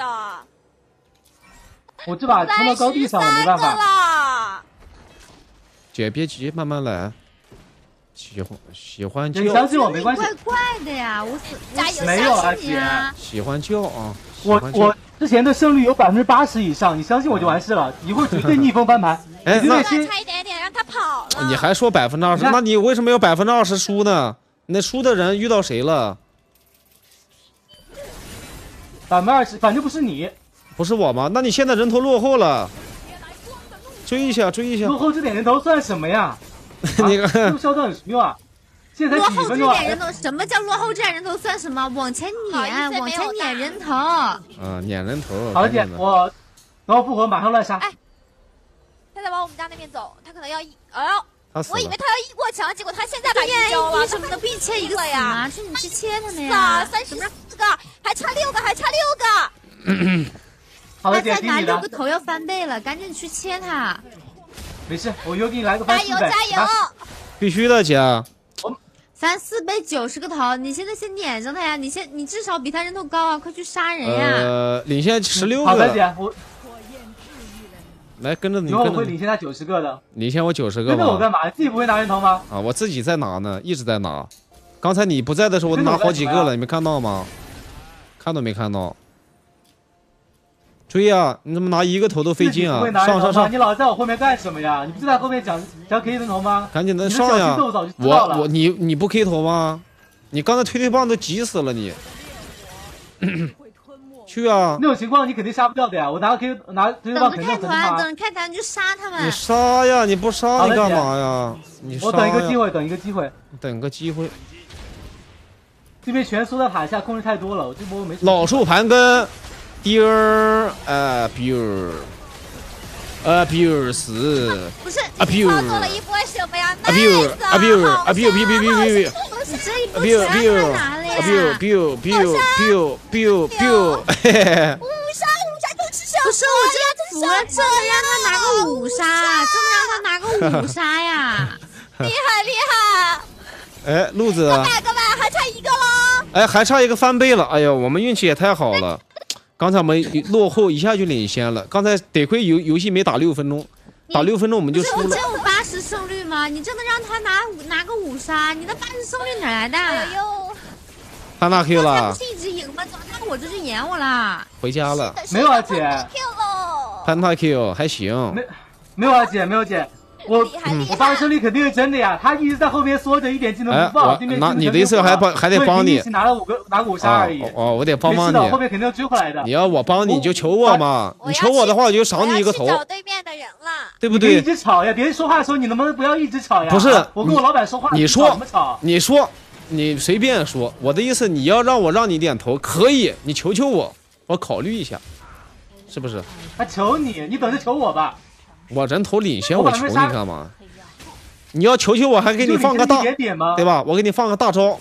我这把冲到高地上了，没办法。 姐别急，慢慢来。喜欢喜欢叫， 你相信我没关系。 怪怪的呀，我死加油！ 没有啊，姐。 喜欢叫啊， 我我之前的胜率有百分之八十以上，你相信我就完事了，一会儿绝对逆风翻盘。 哎，那差一点点让他跑了。 你还说百分之二十？那你为什么有百分之二十输呢？ 那输的人遇到谁了？ 百分之二十，反正不是你， 不是我吗？那你现在人头落后了，追一下，追一下。 落后这点人头算什么呀？ 你看， 这嚣张有什么用啊？现在落后这才几分钟啊？ 点人头，什么叫落后这点人头算什么？往前撵，往前撵人头。啊， 撵人头。 好姐，我等我复活，马上乱杀。 哎，他在往我们家那边走，他可能要一，哎呦。我以为他要一过墙，结果他现在把一交了， 你什么都必切一个死吗？去你去切他们呀！三十四个，还差六个，还差六个。好的，姐， 再拿六个头要翻倍了，赶紧去切他。 没事，我又给你来个翻四倍。 加油加油！ 必须的，姐。 翻四倍九十个头，你现在先撵上他呀！你先，你至少比他人头高啊！快去杀人呀！ 呃，领先十六个。 好的，姐，我。 来跟着你， 跟着我会领先他九十个的， 领先我九十个。 跟着我干嘛？自己不会拿人头吗？ 啊，我自己在拿呢，一直在拿。刚才你不在的时候，我拿好几个了，你没看到吗？看都没看到。追呀！你怎么拿一个头都费劲啊？上上上！ 你老在我后面干什么呀？你不是在后面讲讲 K 人头吗？ 赶紧的上呀！我我你你不 K 头吗？你刚才推推棒都急死了你。去啊！ 那种情况你肯定杀不掉的呀！我拿 K 拿推推棒肯定等着开团，等着开团就杀他们。 你杀呀！你不杀你干嘛呀？你我等一个机会，等一个机会， 等个机会。 这边全缩在塔下，控制太多了，我这波没。 老树盘根 ，dear abuse abuse 不是 abuse 做了一波什么呀 ？abuse abuse abuse abuse abuse。 你这一波全干拿了呀 ！biu biu biu biu biu biu， 嘿嘿嘿！ 五杀五杀就吃小。 不是我这服了，这么让他拿个五杀，这么让他拿个五杀呀！ 厉害厉害！ 哎，路子， 各位各位，还差一个了。 哎，还差一个翻倍了！哎呀，我们运气也太好了，刚才我们落后一下就领先了。刚才得亏游游戏没打六分钟，打六分钟我们就输了。 我真有八十胜率吗？你真的让他拿拿个五杀？你的八十胜率哪来的？ 哎呦， 潘大 Q 了。 他不是一直赢吗？怎么到我这就演我了？ 回家了。 没有啊，姐。 潘大 Q 还行。 没没有啊，姐，没有姐。我我八十胜率肯定是真的呀，他一直在后面缩着，一点技能不放。对面那你的意思还帮还得帮你？ 拿了五个拿五杀而已。 哦，我得帮帮你。 后面肯定要追回来的。 你要我帮你，你就求我嘛。你求我的话，我就赏你一个头。 找对面的人了， 对不对？ 一直吵呀，别人说话的时候你能不能不要一直吵呀？ 不是， 我跟我老板说话， 你说怎么吵？ 你说，你随便说。我的意思，你要让我让你点头，可以，你求求我，我考虑一下，是不是？ 还求你，你等着求我吧。 我人头领先，我求你干嘛？你要求求我，还给你放个大，对吧？我给你放个大招，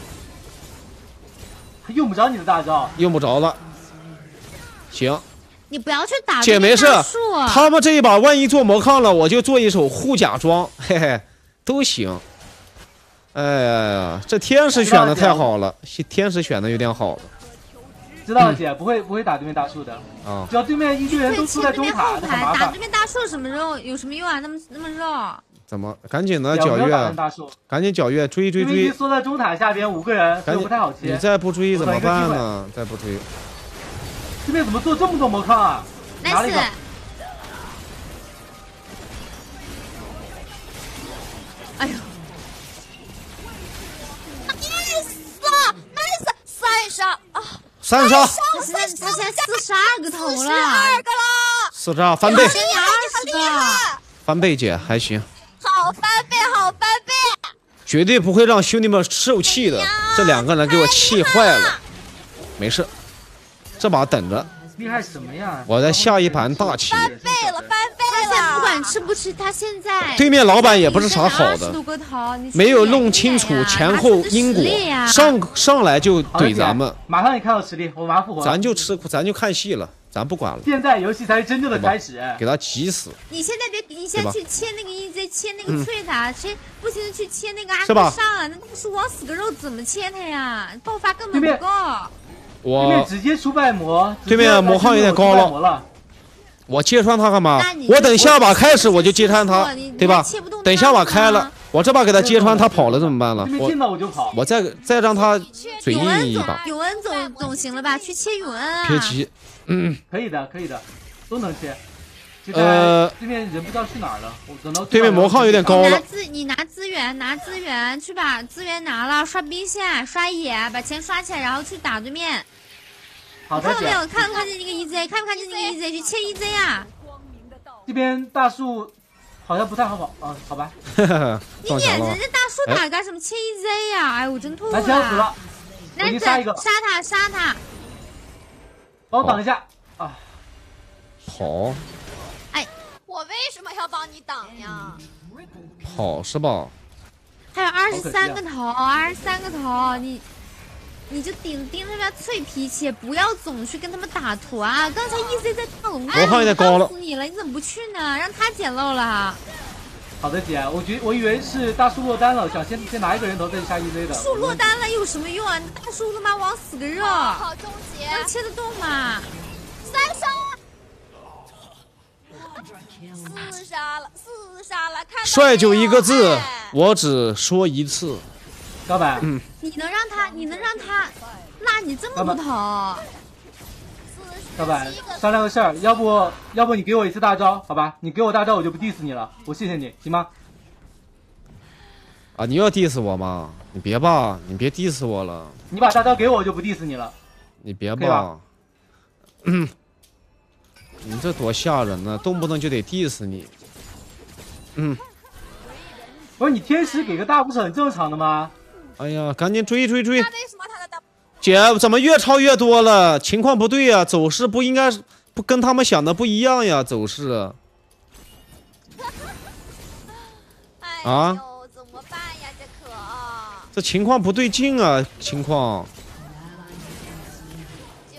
用不着你的大招， 用不着了。行， 你不要去打姐没事，他们这一把万一做魔抗了，我就做一手护甲装，嘿嘿，都行。哎呀，这天使选的太好了，天使选的有点好了。 知道了，姐，不会不会打对面大树的啊，只要对面一堆人都出在中塔，很麻烦。 打对面大树什么用？有什么用啊？那么那么肉。 怎么？赶紧的，皎月，赶紧皎月追追追！ 缩在中塔下边五个人， 赶紧不太好切。 你再不追怎么办呢？再不追， 对面怎么做这么多魔抗啊？拿了一个。 哎呦 ！nice nice 三杀啊！ 三杀！ 他现在他现在四十二个头了，四十二个了， 四十二翻倍， 二十个， 翻倍姐还行。 好翻倍，好翻倍！ 绝对不会让兄弟们受气的，这两个人给我气坏了。没事，这把等着。 厉害什么呀？ 我在下一盘大棋。 翻倍了，翻倍了！ 他现在不管吃不吃，他现在对面老板也不是啥好的，没有弄清楚前后因果，上上来就怼咱们。 马上你看到实力，我马上复活。 咱就吃，咱就看戏了。咱不管了， 现在游戏才是真正的开始， 给他急死！ 你现在别，你先去切那个 E Z， 切那个翠塔，切不行的去切那个阿克上啊！那大树王死个肉怎么切他呀？爆发根本不够。 我对面直接出败魔， 对面魔抗有点高了。我揭穿他干嘛？我等下把开始我就揭穿他，对吧？等下把开了，我这把给他揭穿，他跑了怎么办了？我我再再让他嘴硬一把。 永恩总总行了吧？去切永恩啊！ 别急。嗯， 可以的，可以的，都能切。 呃， 对面人不知道去哪儿了，我等到对面魔抗有点高了。 拿资，你拿资源，拿资源去把资源拿了，刷兵线，刷野，把钱刷起来，然后去打对面。 好的， 看到没有？看没看见那个 E Z？ 看没看见那个 E Z？ 去切 E Z 啊！ 这边大树好像不太好跑啊，好吧。 你撵着人家大树打干什么？切 E Z 呀！哎，我真吐了。 蓝枪死了，我已经杀一个， 杀他，杀他！ 帮我挡一下啊！ 好。 哎， 我为什么要帮你挡呀？ 好是吧？ 还有二十三个头，二十三个头，你你就顶盯着他脆皮切，不要总去跟他们打团啊！刚才 E Z 在大龙我看有点高了， 告诉你了，你怎么不去呢？让他捡漏了。 好的姐，我觉我以为是大树落单了，想先先拿一个人头再去杀 E Z 的。 树落单了有什么用啊？大树他妈往死个热， 好终结， 能切得动吗？ 三杀。四杀了，四杀了，看帅就一个字，我只说一次。 老板， 嗯， 你能让他，你能让他拉你这么多头？ 老板，商量个事儿，要不要不你给我一次大招，好吧？你给我大招，我就不 diss 你了，我谢谢你，行吗？ 啊，你要 diss 我吗？你别吧，你别 diss 我了。 你把大招给我，我就不 diss 你了。 你别吧。嗯。你这多吓人呢、啊，动不动就得 diss 你。嗯， 不是你天使给个大不是很正常的吗？ 哎呀，赶紧追追追！ 为什么他的大姐怎么越超越多了？情况不对呀、啊，走势不应该不跟他们想的不一样呀，走势。 哎啊？ 怎么办呀？这可这情况不对劲啊，情况。 就是。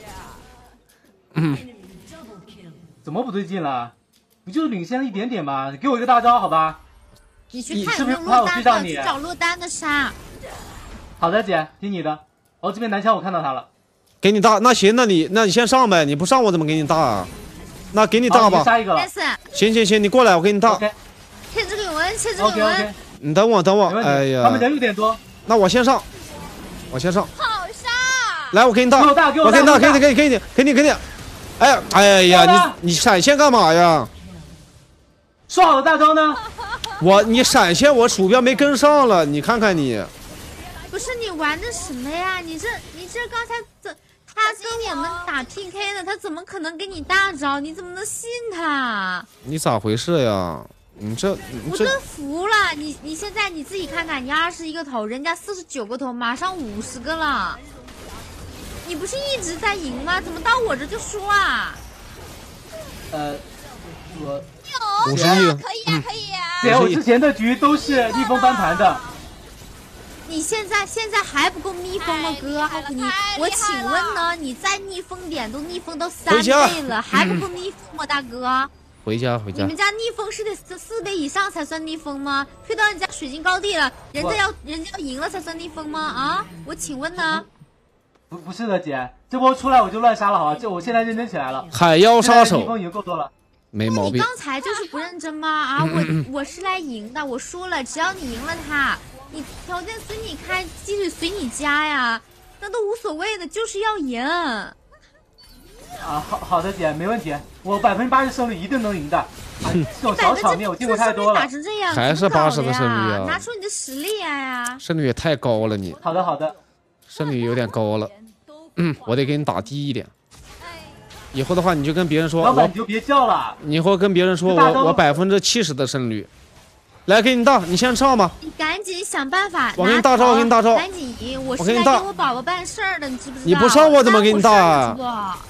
嗯。 怎么不对劲了？不就是领先了一点点吗？给我一个大招，好吧？ 你去看有没有落单的，去找落单的杀。 好的，姐，听你的。哦，这边男枪我看到他了。 给你大，那行，那你那你先上呗，你不上我怎么给你大啊？那给你大吧。 杀一个了。 行行行，你过来，我给你大。 切这个永恩，切这个永恩。 你等我，等我。哎呀， 他们人有点多。 那我先上，我先上。 好杀！ 来，我给你大， 我大， 我给你大，给你，给你，给你，给你，给你。哎哎呀，你你闪现干嘛呀？ 说好的大招呢？ 我你闪现，我鼠标没跟上了，你看看你。 不是你玩的什么呀？你这你这刚才怎他跟我们打 P K 呢？他怎么可能给你大招？你怎么能信他？ 你咋回事呀？你这我真服了！你你现在你自己看看，你二十一个头，人家四十九个头，马上五十个了。你不是一直在赢吗？怎么到我这就输啊？ 呃，我五十亿可以呀，可以呀。 姐，我之前的局都是逆风翻盘的。 你现在现在还不够逆风吗，哥？你我请问呢？你再逆风点都逆风到三倍了，还不够逆风吗，大哥？ 回家回家。 你们家逆风是得四四倍以上才算逆风吗？推到人家水晶高地了，人家要人家要赢了才算逆风吗？啊？我请问呢？ 不不是的，姐，这波出来我就乱杀了，好吧？就我现在认真起来了。 海妖杀手， 逆风已经够多了， 没毛病。 你刚才就是不认真吗？啊，我我是来赢的，我输了，只要你赢了他，你条件随你开，机率随你加呀，那都无所谓的，就是要赢。啊， 好好的，姐，没问题，我百分之八十胜率一定能赢的。啊，这种小场面我见过太多了。 打成这样， 还是八十的胜率啊！ 拿出你的实力来呀！ 胜率也太高了，你。 好的好的。 胜率有点高了，嗯，我得给你打低一点。以后的话，你就跟别人说， 老板你就别叫了。 你以后跟别人说我我百分之七十的胜率。来，给你大，你先上吧。 你赶紧想办法。 我给你大招，我给你大招。 赶紧赢，我是来给我宝宝办事儿的，你知不知道？ 你不上我怎么给你大啊？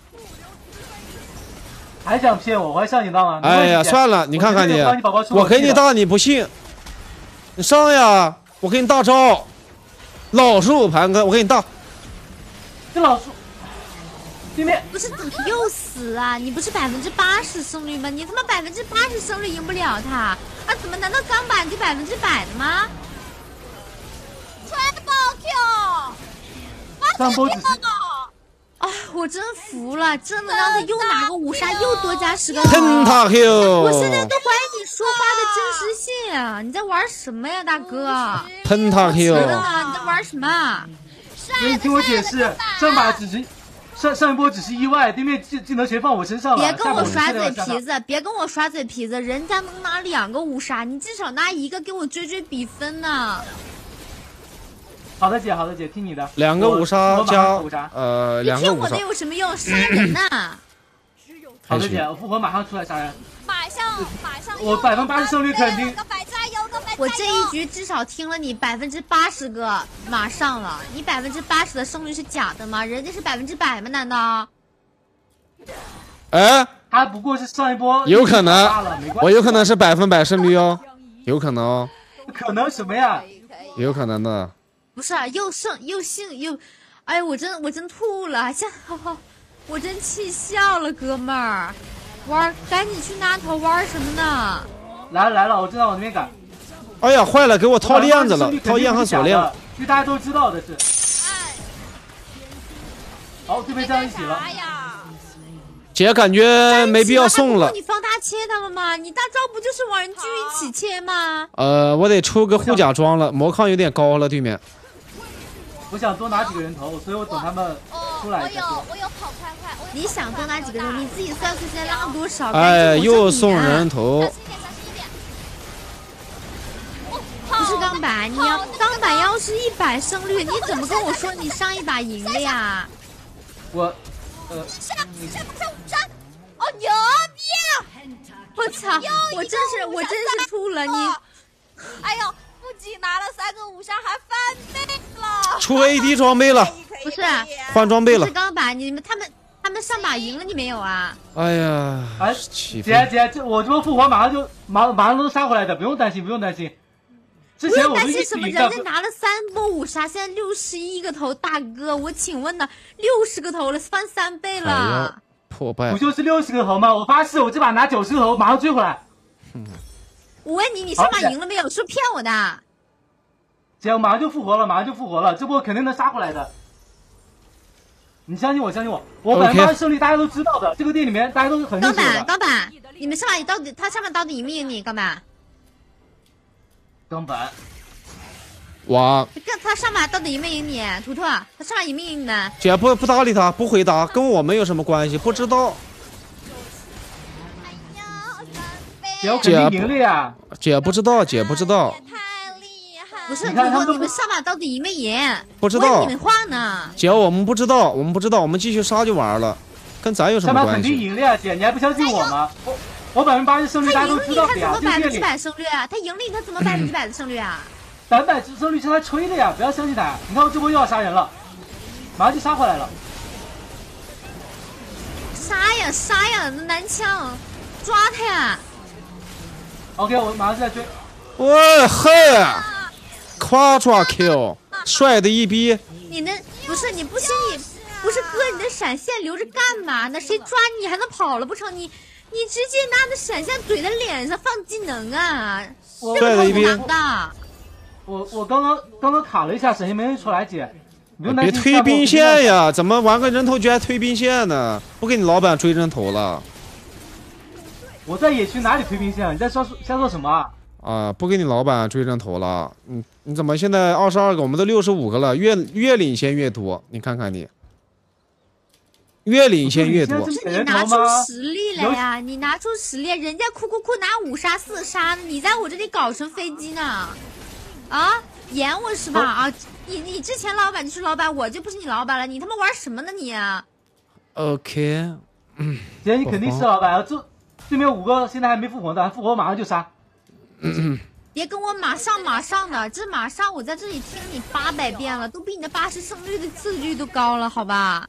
还想骗我？我还上你当吗？ 哎呀，算了，你看看你，我给你大，你不信？你上呀，我给你大招。老树盘哥，我给你大。 这老树，对面不是怎么又死啊？你不是百分之八十胜率吗？你他妈百分之八十胜率赢不了他，啊？怎么难道钢板就百分之百的吗 ？Triple kill， 上波只是。 啊！我真服了，真的让他又拿个五杀，又多加十个。 喷他 Q！ 我现在都怀疑你说话的真实性啊！你在玩什么呀，大哥？ 喷他 Q！ 真的，你在玩什么？ 所以你听我解释，上把只是上上一波只是意外，对面技技能全放我身上了。 别跟我耍嘴皮子，别跟我耍嘴皮子，人家能拿两个五杀，你至少拿一个给我追追比分呢。 好的姐，好的姐，听你的。 两个五杀加呃两个五杀。 听我的有什么用？杀人呐！ 好的姐，我复活马上出来杀人。 马上马上。 我百分之八十胜率肯定。 我这一局至少听了你百分之八十个马上了，你百分之八十的胜率是假的吗？人家是百分之百吗？难道？ 哎， 他不过是上一波有可能，我有可能是百分百胜率哦，有可能哦。 可能什么呀？ 有可能的。 不是、啊，又胜又幸又，哎，我真我真吐了，现在我真气笑了，哥们儿，玩赶紧去那头玩什么呢？ 来了来了，我正在往那边赶。 哎呀，坏了，给我套链子了，套焰和锁链。 因为大家都知道的是。好，对面站一起了。 姐感觉没必要送了。 你放大切他们吗？你大招不就是往人聚一起切吗？ 呃，我得出个护甲装了，魔抗有点高了，对面。 我想多拿几个人头，所以我等他们出来再说。 我有，我有跑快快。 你想多拿几个人，你自己算出现拉多少？ 哎，又送人头。 不是钢板，你要钢板要是一百胜率，你怎么跟我说你上一把赢了呀？ 我，呃， 上上上上，哦牛逼！ 我操！我真是我真是吐了你！ 哎呦，不仅拿了三个五杀，还翻倍了！ 出 A D 装备了， 不是换装备了。 不是钢板，你们他们他们上把赢了，你没有啊？ 哎呀， 哎，姐姐，这我这波复活马上就马马上都杀回来的，不用担心，不用担心。之前我担心什么？人家拿了三波五杀，现在六十一个头，大哥，我请问呢，六十个头了，翻三倍了， 哎、破败！ 不就是六十个头吗？我发誓，我这把拿九十个头，马上追回来。 嗯、我问你，你上把赢了没有？是不是骗我的？ 姐，我马上就复活了，马上就复活了，这波肯定能杀回来的。你相信我，相信我，我百分之八十胜率大家都知道的， okay. 这个店里面大家都是很钢板，钢板，你们上把到底他上把到底赢没赢你？钢板。 钢板， 哇！ 他上把到底赢没赢你？图图，他上把赢没赢你们？ 姐不不搭理他，不回答，跟我们有什么关系？不知道。 姐，我肯定赢了呀！ 姐不知道，姐不知道。 太厉害！ 不是，图图，你们上把到底赢没赢？ 不知道。 你们话呢？ 姐，我们不知道，我们不知道，我们继续杀就完了，跟咱有什么关系？ 上把肯定赢了呀，姐，你还不相信我吗？我。我百分之八十胜率，大家都知道的呀。 他赢了你，他怎么百分之百胜率啊？他赢了你，他怎么百分之百的胜率啊？ 百分百胜率是他吹的呀，不要相信他。你看我这波又要杀人了，马上就杀回来了。 杀呀杀呀，男枪，抓他呀 ！OK， 我马上就在追。 喂嘿，夸抓 Q， 帅的一逼。 你那不是你不信你不是哥，你的闪现留着干嘛呢？谁抓你还能跑了不成？你。你直接拿着闪现怼在脸上放技能啊！ 帅的一逼！ 我我刚刚刚刚卡了一下，闪现没人出来，姐，你不别推兵线呀！怎么玩个人头局还推兵线呢？不给你老板追人头了？ 我在野区哪里推兵线？你在说瞎说什么啊？ 啊！不给你老板追人头了？你你怎么现在二十二个，我们都六十五个了，越越领先越多，你看看你。越领先越多， 不是你拿出实力来呀！你拿出实力，人家酷酷酷拿五杀四杀，你在我这里搞成飞机呢？啊，演我是吧？啊，你你之前老板就是老板，我就不是你老板了，你他妈玩什么呢你、啊、 ？OK， 嗯， 姐你肯定是老板啊！这对面五个现在还没复活的，复活马上就杀。 嗯嗯。 别跟我马上马上的，这马上我在这里听你八百遍了，都比你的八十胜率的自律都高了，好吧？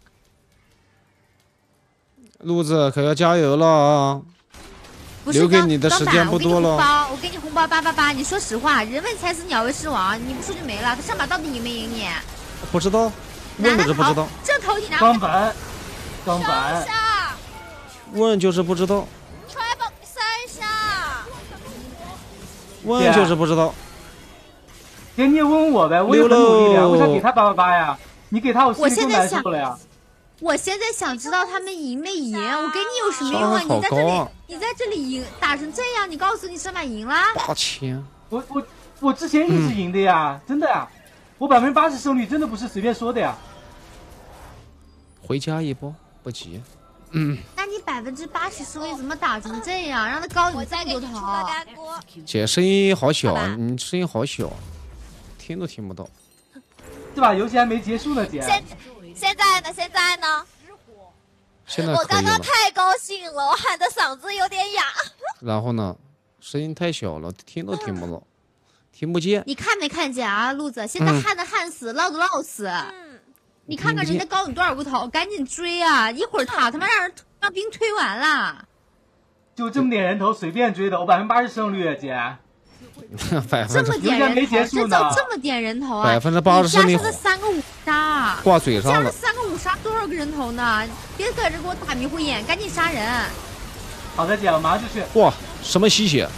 路子可要加油了啊！留给你的时间不多了。 我给你红包八八八。你说实话，人为财死，鸟为食亡，你不说就没了。他上把到底赢没赢你？ 不知道，问就是不知道。 这头你拿。 钢板，钢板。 问就是不知道。 穿帮三杀。 问就是不知道。 姐你也问问我呗，我也很努力的呀，为啥给他八八八呀？你给他我心里更难受了呀。 我现在想知道他们赢没赢，我给你有什么用啊？你在这里，你在这里赢打成这样，你告诉你上把赢了八千。 我我我之前一直赢的呀，嗯、真的呀，我百分之八十胜率真的不是随便说的呀。 回家一波，不急。嗯。 那你百分之八十胜率怎么打成这样？让他高你这么多头。 姐声音好小，你声音好小，听都听不到。 这把游戏还没结束呢，姐。 现现在呢？现在呢？ 现在我刚刚太高兴了，我喊的嗓子有点哑。 然后呢，声音太小了，听都听不到，听不见。 你看没看见啊，路子？现在焊的焊死，唠的唠死。嗯，你看看人家高你多少个头，赶紧追啊！一会儿他他妈让人让兵推完了。 就这么点人头，随便追的，我百分之八十胜率，姐。 百分之这么点人头，这叫这么点人头啊！ 百分之八十胜率， 加上这三个五杀， 挂嘴上了。 加上三个五杀多少个人头呢？别搁这给我打迷糊眼，赶紧杀人！ 好的，姐，我马上就去。 哇，什么吸血？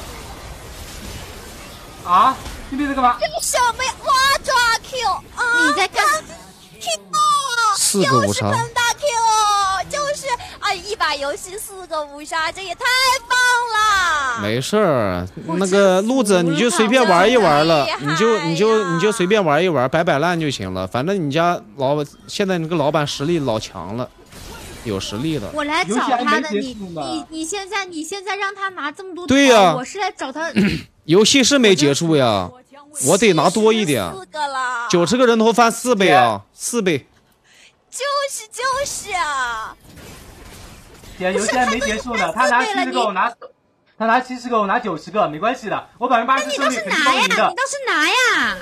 啊，这边在干嘛？ 这什么呀？哇，抓 Q！ 啊， 你在干 Q？ 四个五杀。 喷大 Q， 就是啊，一把游戏四个五杀，这也太棒了！ 没事儿，那个路子你就随便玩一玩了，你就你就你就随便玩一玩，摆摆烂就行了。反正你家老现在那个老板实力老强了，有实力的。 我来找他的，你你你现在你现在让他拿这么多， 对呀， 我是来找他。 游戏是没结束呀，我得拿多一点。九十个人头翻四倍啊，四倍。 就是就是啊。 姐，游戏还没结束呢，他拿七十个，我拿他拿七十个，我拿九十个，没关系的，我百分之八十胜率肯定都赢的。 你倒是拿呀！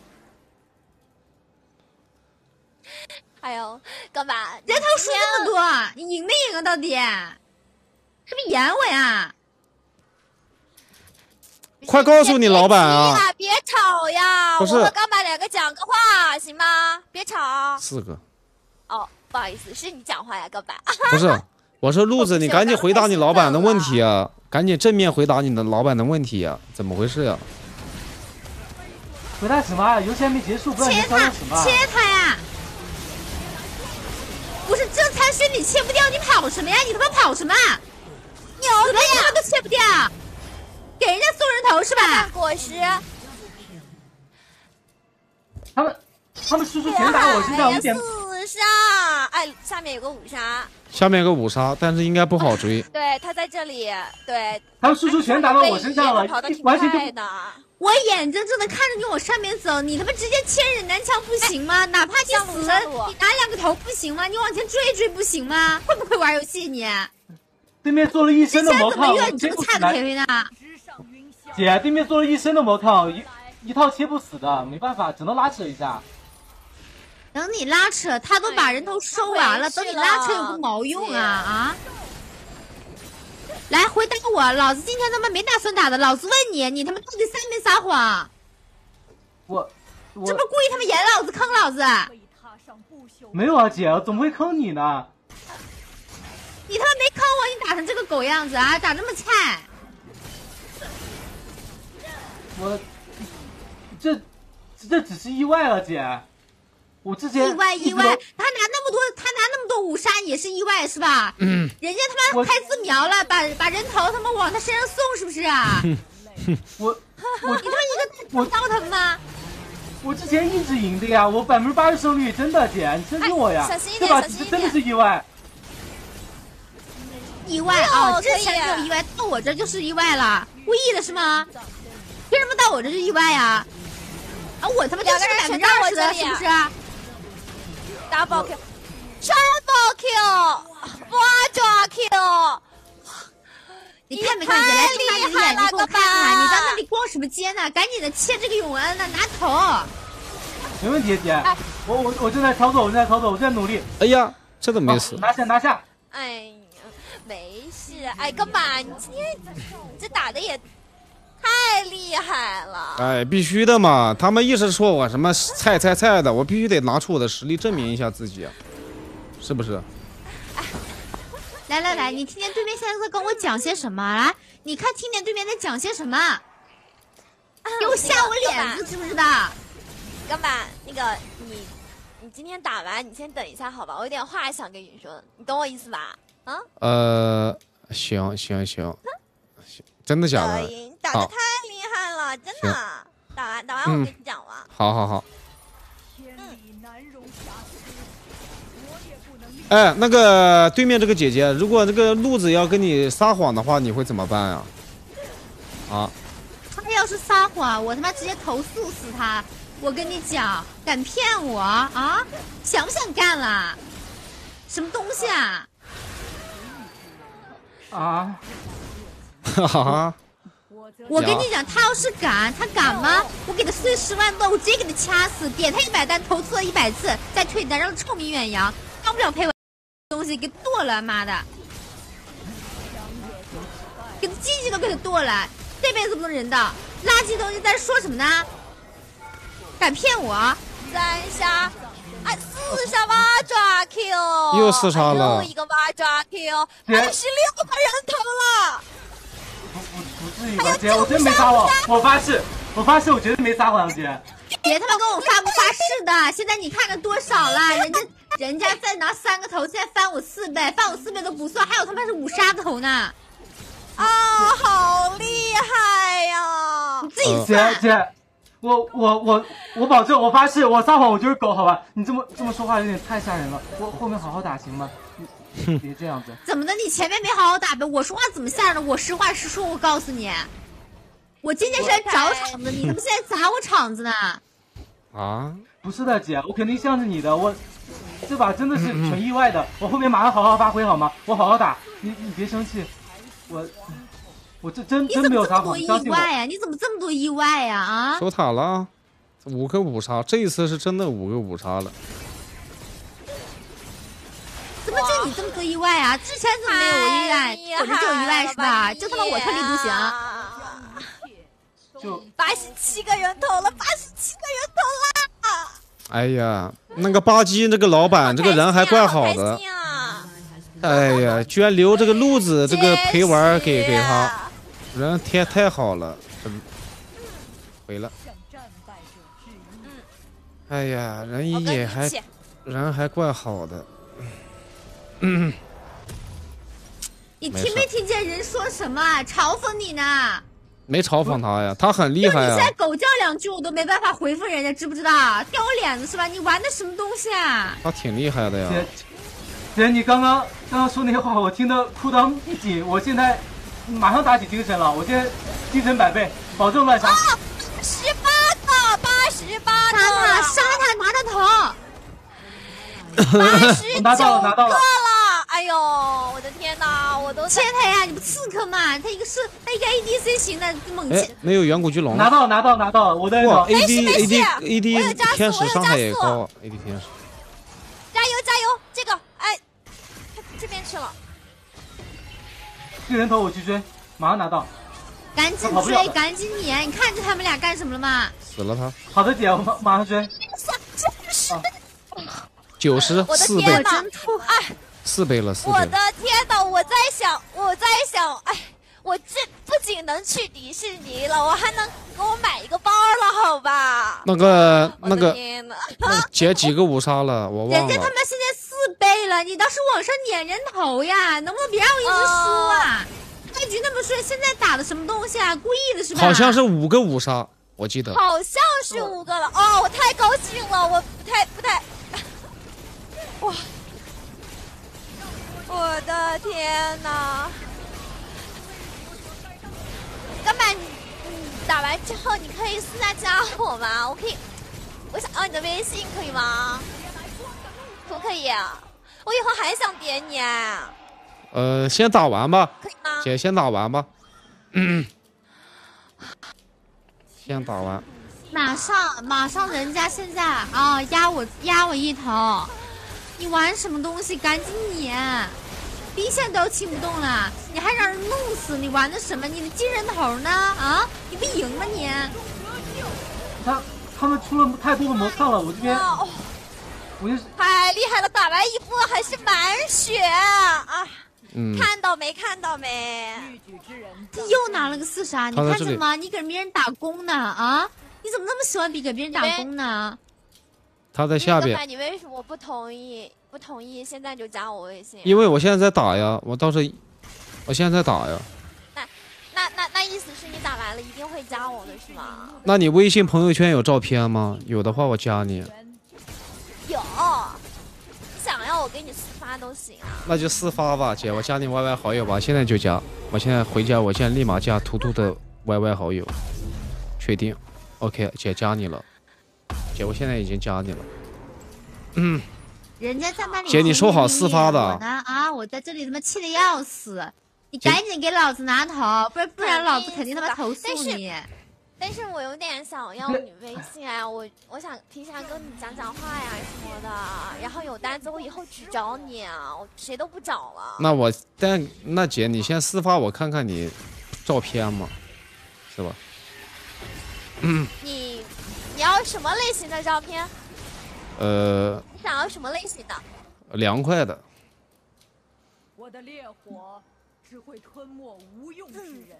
哎呦，干嘛？ 人头数这么多，你赢没赢啊？到底是不是演我呀？ 快告诉你老板啊！ 别吵呀！ 不是， 我和钢板两个讲个话行吗？别吵。 四个。 哦，不好意思，是你讲话呀，钢板。 不是，我说路子，你赶紧回答你老板的问题啊！赶紧正面回答你的老板的问题呀！怎么回事呀？ 回答什么啊？游戏还没结束，不知道你在说什么。 切他呀！不是这残血你切不掉，你跑什么呀？你他妈跑什么？牛的呀，都切不掉，给人家送人头是吧？ 果实。 他们他们输出全打我身上，我点。 四杀，哎，下面有个五杀。 下面有个五杀，但是应该不好追。 对，他在这里，对。 他们输出全打到我身上了，完全就。 我眼睁睁的看着你往上面走，你他妈直接千人难枪不行吗？哪怕你死了，你拿两个头不行吗？你往前追追不行吗？会不会玩游戏你？ 对面做了一身的魔抗， 我这个菜赔赔呢？ 姐，对面做了一身的魔抗，一一套切不死的，没办法，只能拉扯一下。 等你拉扯，他都把人头收完了，等你拉扯有个毛用啊啊！来回答我，老子今天他妈没打算打的，老子问你，你他妈到底撒没撒谎？ 我，我这不故意他妈演老子坑老子？ 没有啊，姐，我怎么会坑你呢？ 你他妈没坑我，你打成这个狗样子啊，打这么菜？ 我，这，这只是意外了，姐。我之前意外意外，他拿那么多，他拿那么多五杀也是意外是吧？嗯，人家他妈开自瞄了，把把人头他妈往他身上送是不是啊？ 我我你他妈一个我刀他吗？ 我之前一直赢的呀，我百分之八十胜率，真的姐，你相信我呀，这把其实真的是意外。 意外啊，之前没有意外，到我这就是意外了，故意的是吗？为什么到我这就意外呀？啊，我他妈就是百分之二十的，是不是？ double kill， triple kill， 八抓 kill， 你看没看见？来，睁大你的眼睛给我看看，你在那里逛什么街呢？赶紧的切这个永恩呢，拿头。 没问题，姐，我我我正在操作，我正在操作，我正在努力。 哎呀，这怎么没死？ 拿下拿下！ 哎呀，没事，哎，干嘛？你今天你这打的也。 太厉害了！ 哎，必须的嘛！他们一直说我什么菜菜菜的，我必须得拿出我的实力证明一下自己，是不是？ 来来来，你听见对面现在在跟我讲些什么？来，你看听见对面在讲些什么？啊、给我吓我脸子，知不知道？ 钢板，那个你，你今天打完，你先等一下好吧？我有点话想跟你说，你懂我意思吧？啊？ 呃，行行行。 真的假的？ 打的太厉害了，真的！打完打完我跟你讲完。 好好好。 嗯。 哎，那个对面这个姐姐，如果这个路子要跟你撒谎的话，你会怎么办呀？啊？ 他要是撒谎，我他妈直接投诉死他！我跟你讲，敢骗我啊？想不想干了？什么东西啊？ 啊？ 哈哈。 我跟你讲，他要是敢，他敢吗？我给他碎十万刀，我直接给他掐死，点他一百单，投诉了一百次，再退单，让他臭名远扬，当不了陪我东西，给剁了，妈的！给他鸡鸡都给他剁了，这辈子不能人道，垃圾东西在这说什么呢？敢骗我？ 三下，哎，四下八爪 Q， 又四杀了， 又一个八爪 Q， 还有十六个人头了。 不不不至于吧，姐，我真没撒谎，我发誓，我发誓，我绝对没撒谎，姐。 别他妈跟我发不发誓的！现在你看了多少了？人家人家再拿三个头，现在翻我四倍，翻我四倍都不算，还有他妈是五杀头呢！ 啊，好厉害呀！ 你自己算。姐姐，我我我我保证，我发誓，我撒谎我就是狗，好吧？你这么这么说话有点太吓人了，我后面好好打行吗？你别这样子。 怎么的？你前面没好好打呗？我说话怎么吓人？我实话实说，我告诉你，我今天是来找场子，你他妈现在砸我场子呢？ 啊？ 不是的，姐，我肯定向着你的，我这把真的是纯意外的，我后面马上好好发挥好吗？我好好打，你你别生气，我我这真真没有撒谎， 你怎么这么多意外呀？你怎么这么多意外呀？啊！ 守塔了，五个五杀，这一次是真的五个五杀了。 怎么就你这么多意外啊？之前怎么没有我意外？我这就有意外是吧？就他妈我特立独行。 就八十七个人头了，八十七个人头了！ 哎呀，那个吧唧这个老板、啊、这个人还怪好的。 啊、 哎呀，居然留这个路子这个陪玩给给他，人天太好了，真毁了。哎呀，人也还人还怪好的。嗯， 你听没听见人说什么？嘲讽你呢？ 没嘲讽他呀，他很厉害呀。 你现在狗叫两句我都没办法回复人家，知不知道？掉我脸子是吧？你玩的什么东西啊？ 他挺厉害的呀。 姐，姐，你刚刚刚刚说那些话，我听得裤裆一紧，我现在马上打起精神了，我现在精神百倍，保证乱杀。 啊，十八个，八十八个， 杀他，杀他，拿他头。 八十九拿到了，拿到了。 哎呦，我的天哪，我都切他呀！你不刺客吗？他一个是他一个 A D C 型的猛禽。 没有远古巨龙。 拿到，拿到，拿到！我的哇 ，A D A D A D 天使伤害也高 ，A D 天使。 加油加油！这个哎，他这边去了。 这人头我去追，马上拿到。 赶紧追，赶紧撵！你看见他们俩干什么了吗？ 死了他。 好的，姐，我马马上追。 啊九十四倍， 真吐！ 哎。 四倍了，四倍。 我的天哪！我在想，我在想，哎，我这不仅能去迪士尼了，我还能给我买一个包了，好吧？ 那个那个， 那姐几个五杀了，我忘了。 人家他妈现在四倍了，你倒是往上撵人头呀！能不能别让我一直输啊？开局那么顺，现在打的什么东西啊？故意的是吧？ 好像是五个五杀，我记得。 好像是五个了哦！我太高兴了，我不太不太，哇！我的天哪！干嘛你你打完之后你可以私下加我吗？我可以，我想要你的微信，可以吗？可不可以？我以后还想点你。 呃，先打完吧。 可以吗？ 姐，先打完吧。嗯。先打完。 马上，马上，人家现在啊压我压我一头。你玩什么东西？赶紧撵！兵线都清不动了，你还让人弄死？你玩的什么？你的金人头呢？啊！你不赢吗你？ 他他们出了太多的魔抗了，我这边， 哦、 我就是太厉害了，打完一波还是满血啊！ 嗯， 看到没？看到没？ 他又拿了个四杀，你看见吗？你给别人打工呢啊！你怎么那么喜欢比给别人打工呢？ 他在下边。 你为什么不同意？不同意，现在就加我微信。 因为我现在在打呀，我倒是，我现在在打呀。 那那那那意思是你打完了一定会加我的是吗？ 那你微信朋友圈有照片吗？有的话我加你。 有。你想要我给你私发发都行啊。 那就私发吧，姐，我加你 Y Y 好友吧，现在就加。我现在回家，我现在立马加图图的 Y Y 好友，确定。OK， 姐加你了，姐，我现在已经加你了。嗯。 人家在那里。 姐，你说好私发的。 我呢啊，我在这里他妈气得要死。你赶紧给老子拿头，不然不然老子肯定他妈投诉你。 但是我有点想要你微信啊，我我想平常跟你讲讲话呀什么的，然后有单子我以后只找你啊，我谁都不找了。 那我但那姐，你先私发我看看你照片嘛，是吧？嗯。 你你要什么类型的照片？ 呃。 你想要什么类型的？ 凉快的。 我的烈火只会吞没无用之人。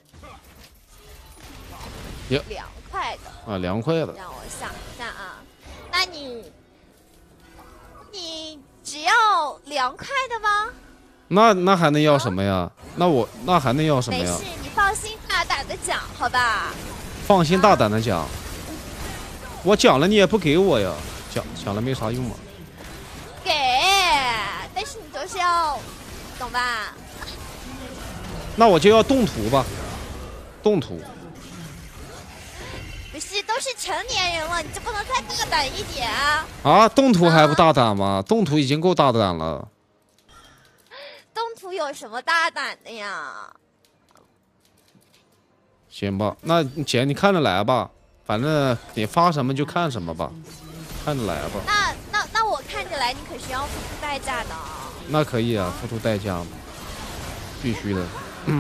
哟， 凉快的啊，凉快的。 让我想一下啊，那你你只要凉快的吗？ 那那还能要什么呀？那我那还能要什么呀？ 没事，你放心大胆的讲，好吧？ 放心大胆的讲，啊、我讲了你也不给我呀，讲讲了没啥用嘛。 给，但是你就是要，懂吧？ 那我就要动图吧，动图。 不是，都是成年人了，你就不能再大胆一点啊？ 啊，动图还不大胆吗？动图已经够大胆了。 动图有什么大胆的呀？ 行吧，那姐你看着来吧，反正你发什么就看什么吧，看着来吧。 那那那我看着来，你可是要付出代价的。 那可以啊，付出代价，必须的。嗯。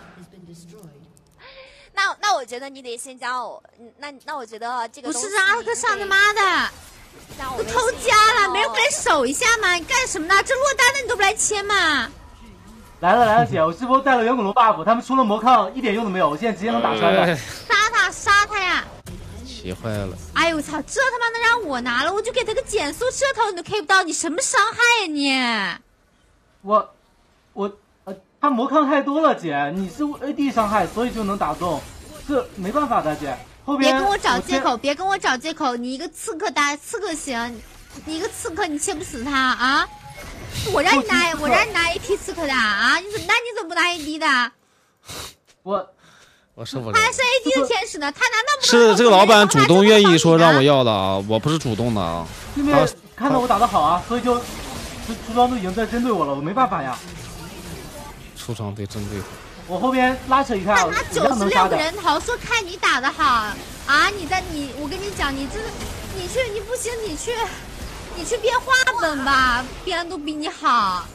那那我觉得你得先加我，那那我觉得这个不是阿克上他妈的，都偷家了，没人过来守一下吗？你干什么呢？这落单的你都不来签吗？ 来了来了，姐，我这波带了远古龙 buff， 他们出了魔抗一点用都没有，我现在直接能打穿了。 杀他杀他呀！ 气坏了！ 哎呦我操，这他妈能让我拿了，我就给他个减速射头你都 K 不到，你什么伤害呀你？ 我我。他魔抗太多了，姐，你是 A D 伤害，所以就能打中，这没办法的，姐。后边别跟我找借口，别跟我找借口，你一个刺客打刺客行，你一个刺客你切不死他啊？我让你拿，我让你拿 A P 刺客的啊？你怎么那你怎么不拿 A D 的？ 我我受不了。 他还是 A D 的天使呢，他拿那么多。 是这个老板主动愿意说让我要的啊，我不是主动的啊。 因为看到我打得好啊，所以就出装都已经在针对我了，我没办法呀。 出装队针对我， 我后边拉扯一下， 他拿九十六个人头，说看你打得好啊！你在你，我跟你讲，你这你去你不行，你去你去编画本吧，编的都比你好。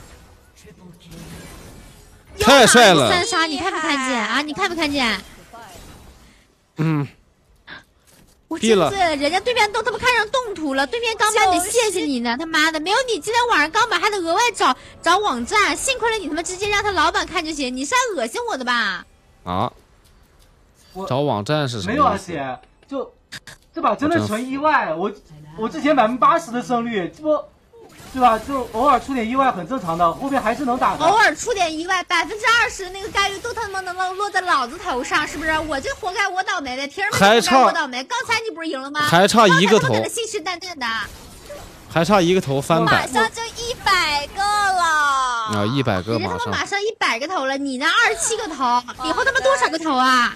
太帅了！ 三杀，你看没看见啊？你看没看见？ 嗯。 我真醉了，人家对面都他妈看上动图了，对面钢板得谢谢你呢，他妈的，没有你今天晚上钢板还得额外找找网站，幸亏了你他妈直接让他老板看就行，你是来恶心我的吧？ 啊？找网站是什么？ 没有啊，姐，就这把真的纯意外，我我之前百分之八十的胜率，这不。对吧？就偶尔出点意外很正常的，后面还是能打的。 偶尔出点意外，百分之二十那个概率都他妈能落落在老子头上，是不是？我这活该我倒霉呗，凭什么活该我倒霉？刚才你不是赢了吗？ 还差一个头， 信誓旦旦的， 还差一个头翻百，马上就一百个了啊！一百个马上， 人家他妈马上一百个头了，你呢二十七个头，以后他妈多少个头啊？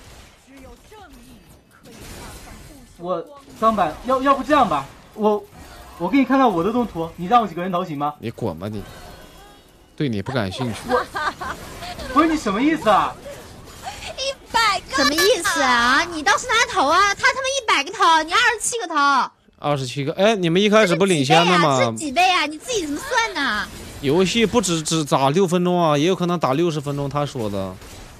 我钢板，要要不这样吧，我。我给你看看我的动图，你让我几个人头行吗？ 你滚吧你！对你不感兴趣。 不是你什么意思啊？ 一百个什么意思啊？你倒是拿头啊！他他妈一百个头，你二十七个头。 二十七个，哎，你们一开始不领先的吗？ 这是几倍啊？你自己怎么算呢？ 游戏不止只打六分钟啊，也有可能打六十分钟。他说的。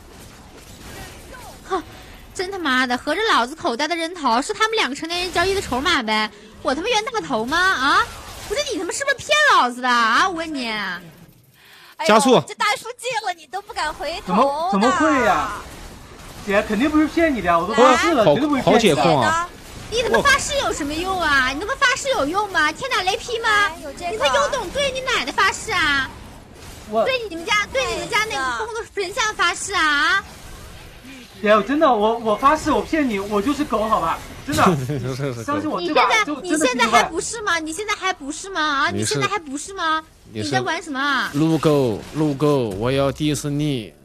哼，真他妈的，合着老子口袋的人头是他们两个成年人交易的筹码呗？我他妈冤大头吗？啊！不是你他妈是不是骗老子的啊？我问你。 加速！ 这大叔借了你都不敢回头。 怎么怎么会呀？姐肯定不是骗你的呀，我都发誓了，绝对不会骗你的。 啊！ 你他妈发誓有什么用啊？你他妈发誓有用吗？天打雷劈吗？你他有种对你奶奶发誓啊！对你们家对你们家那个工作人像发誓啊！ 姐，真的，我我发誓，我骗你，我就是狗，好吧？ 真的，相信我， 你现在就你现在还不是吗？你现在还不是吗？啊，你现在还不是吗？ 你在玩什么啊？ 撸狗，撸狗，我要迪士尼。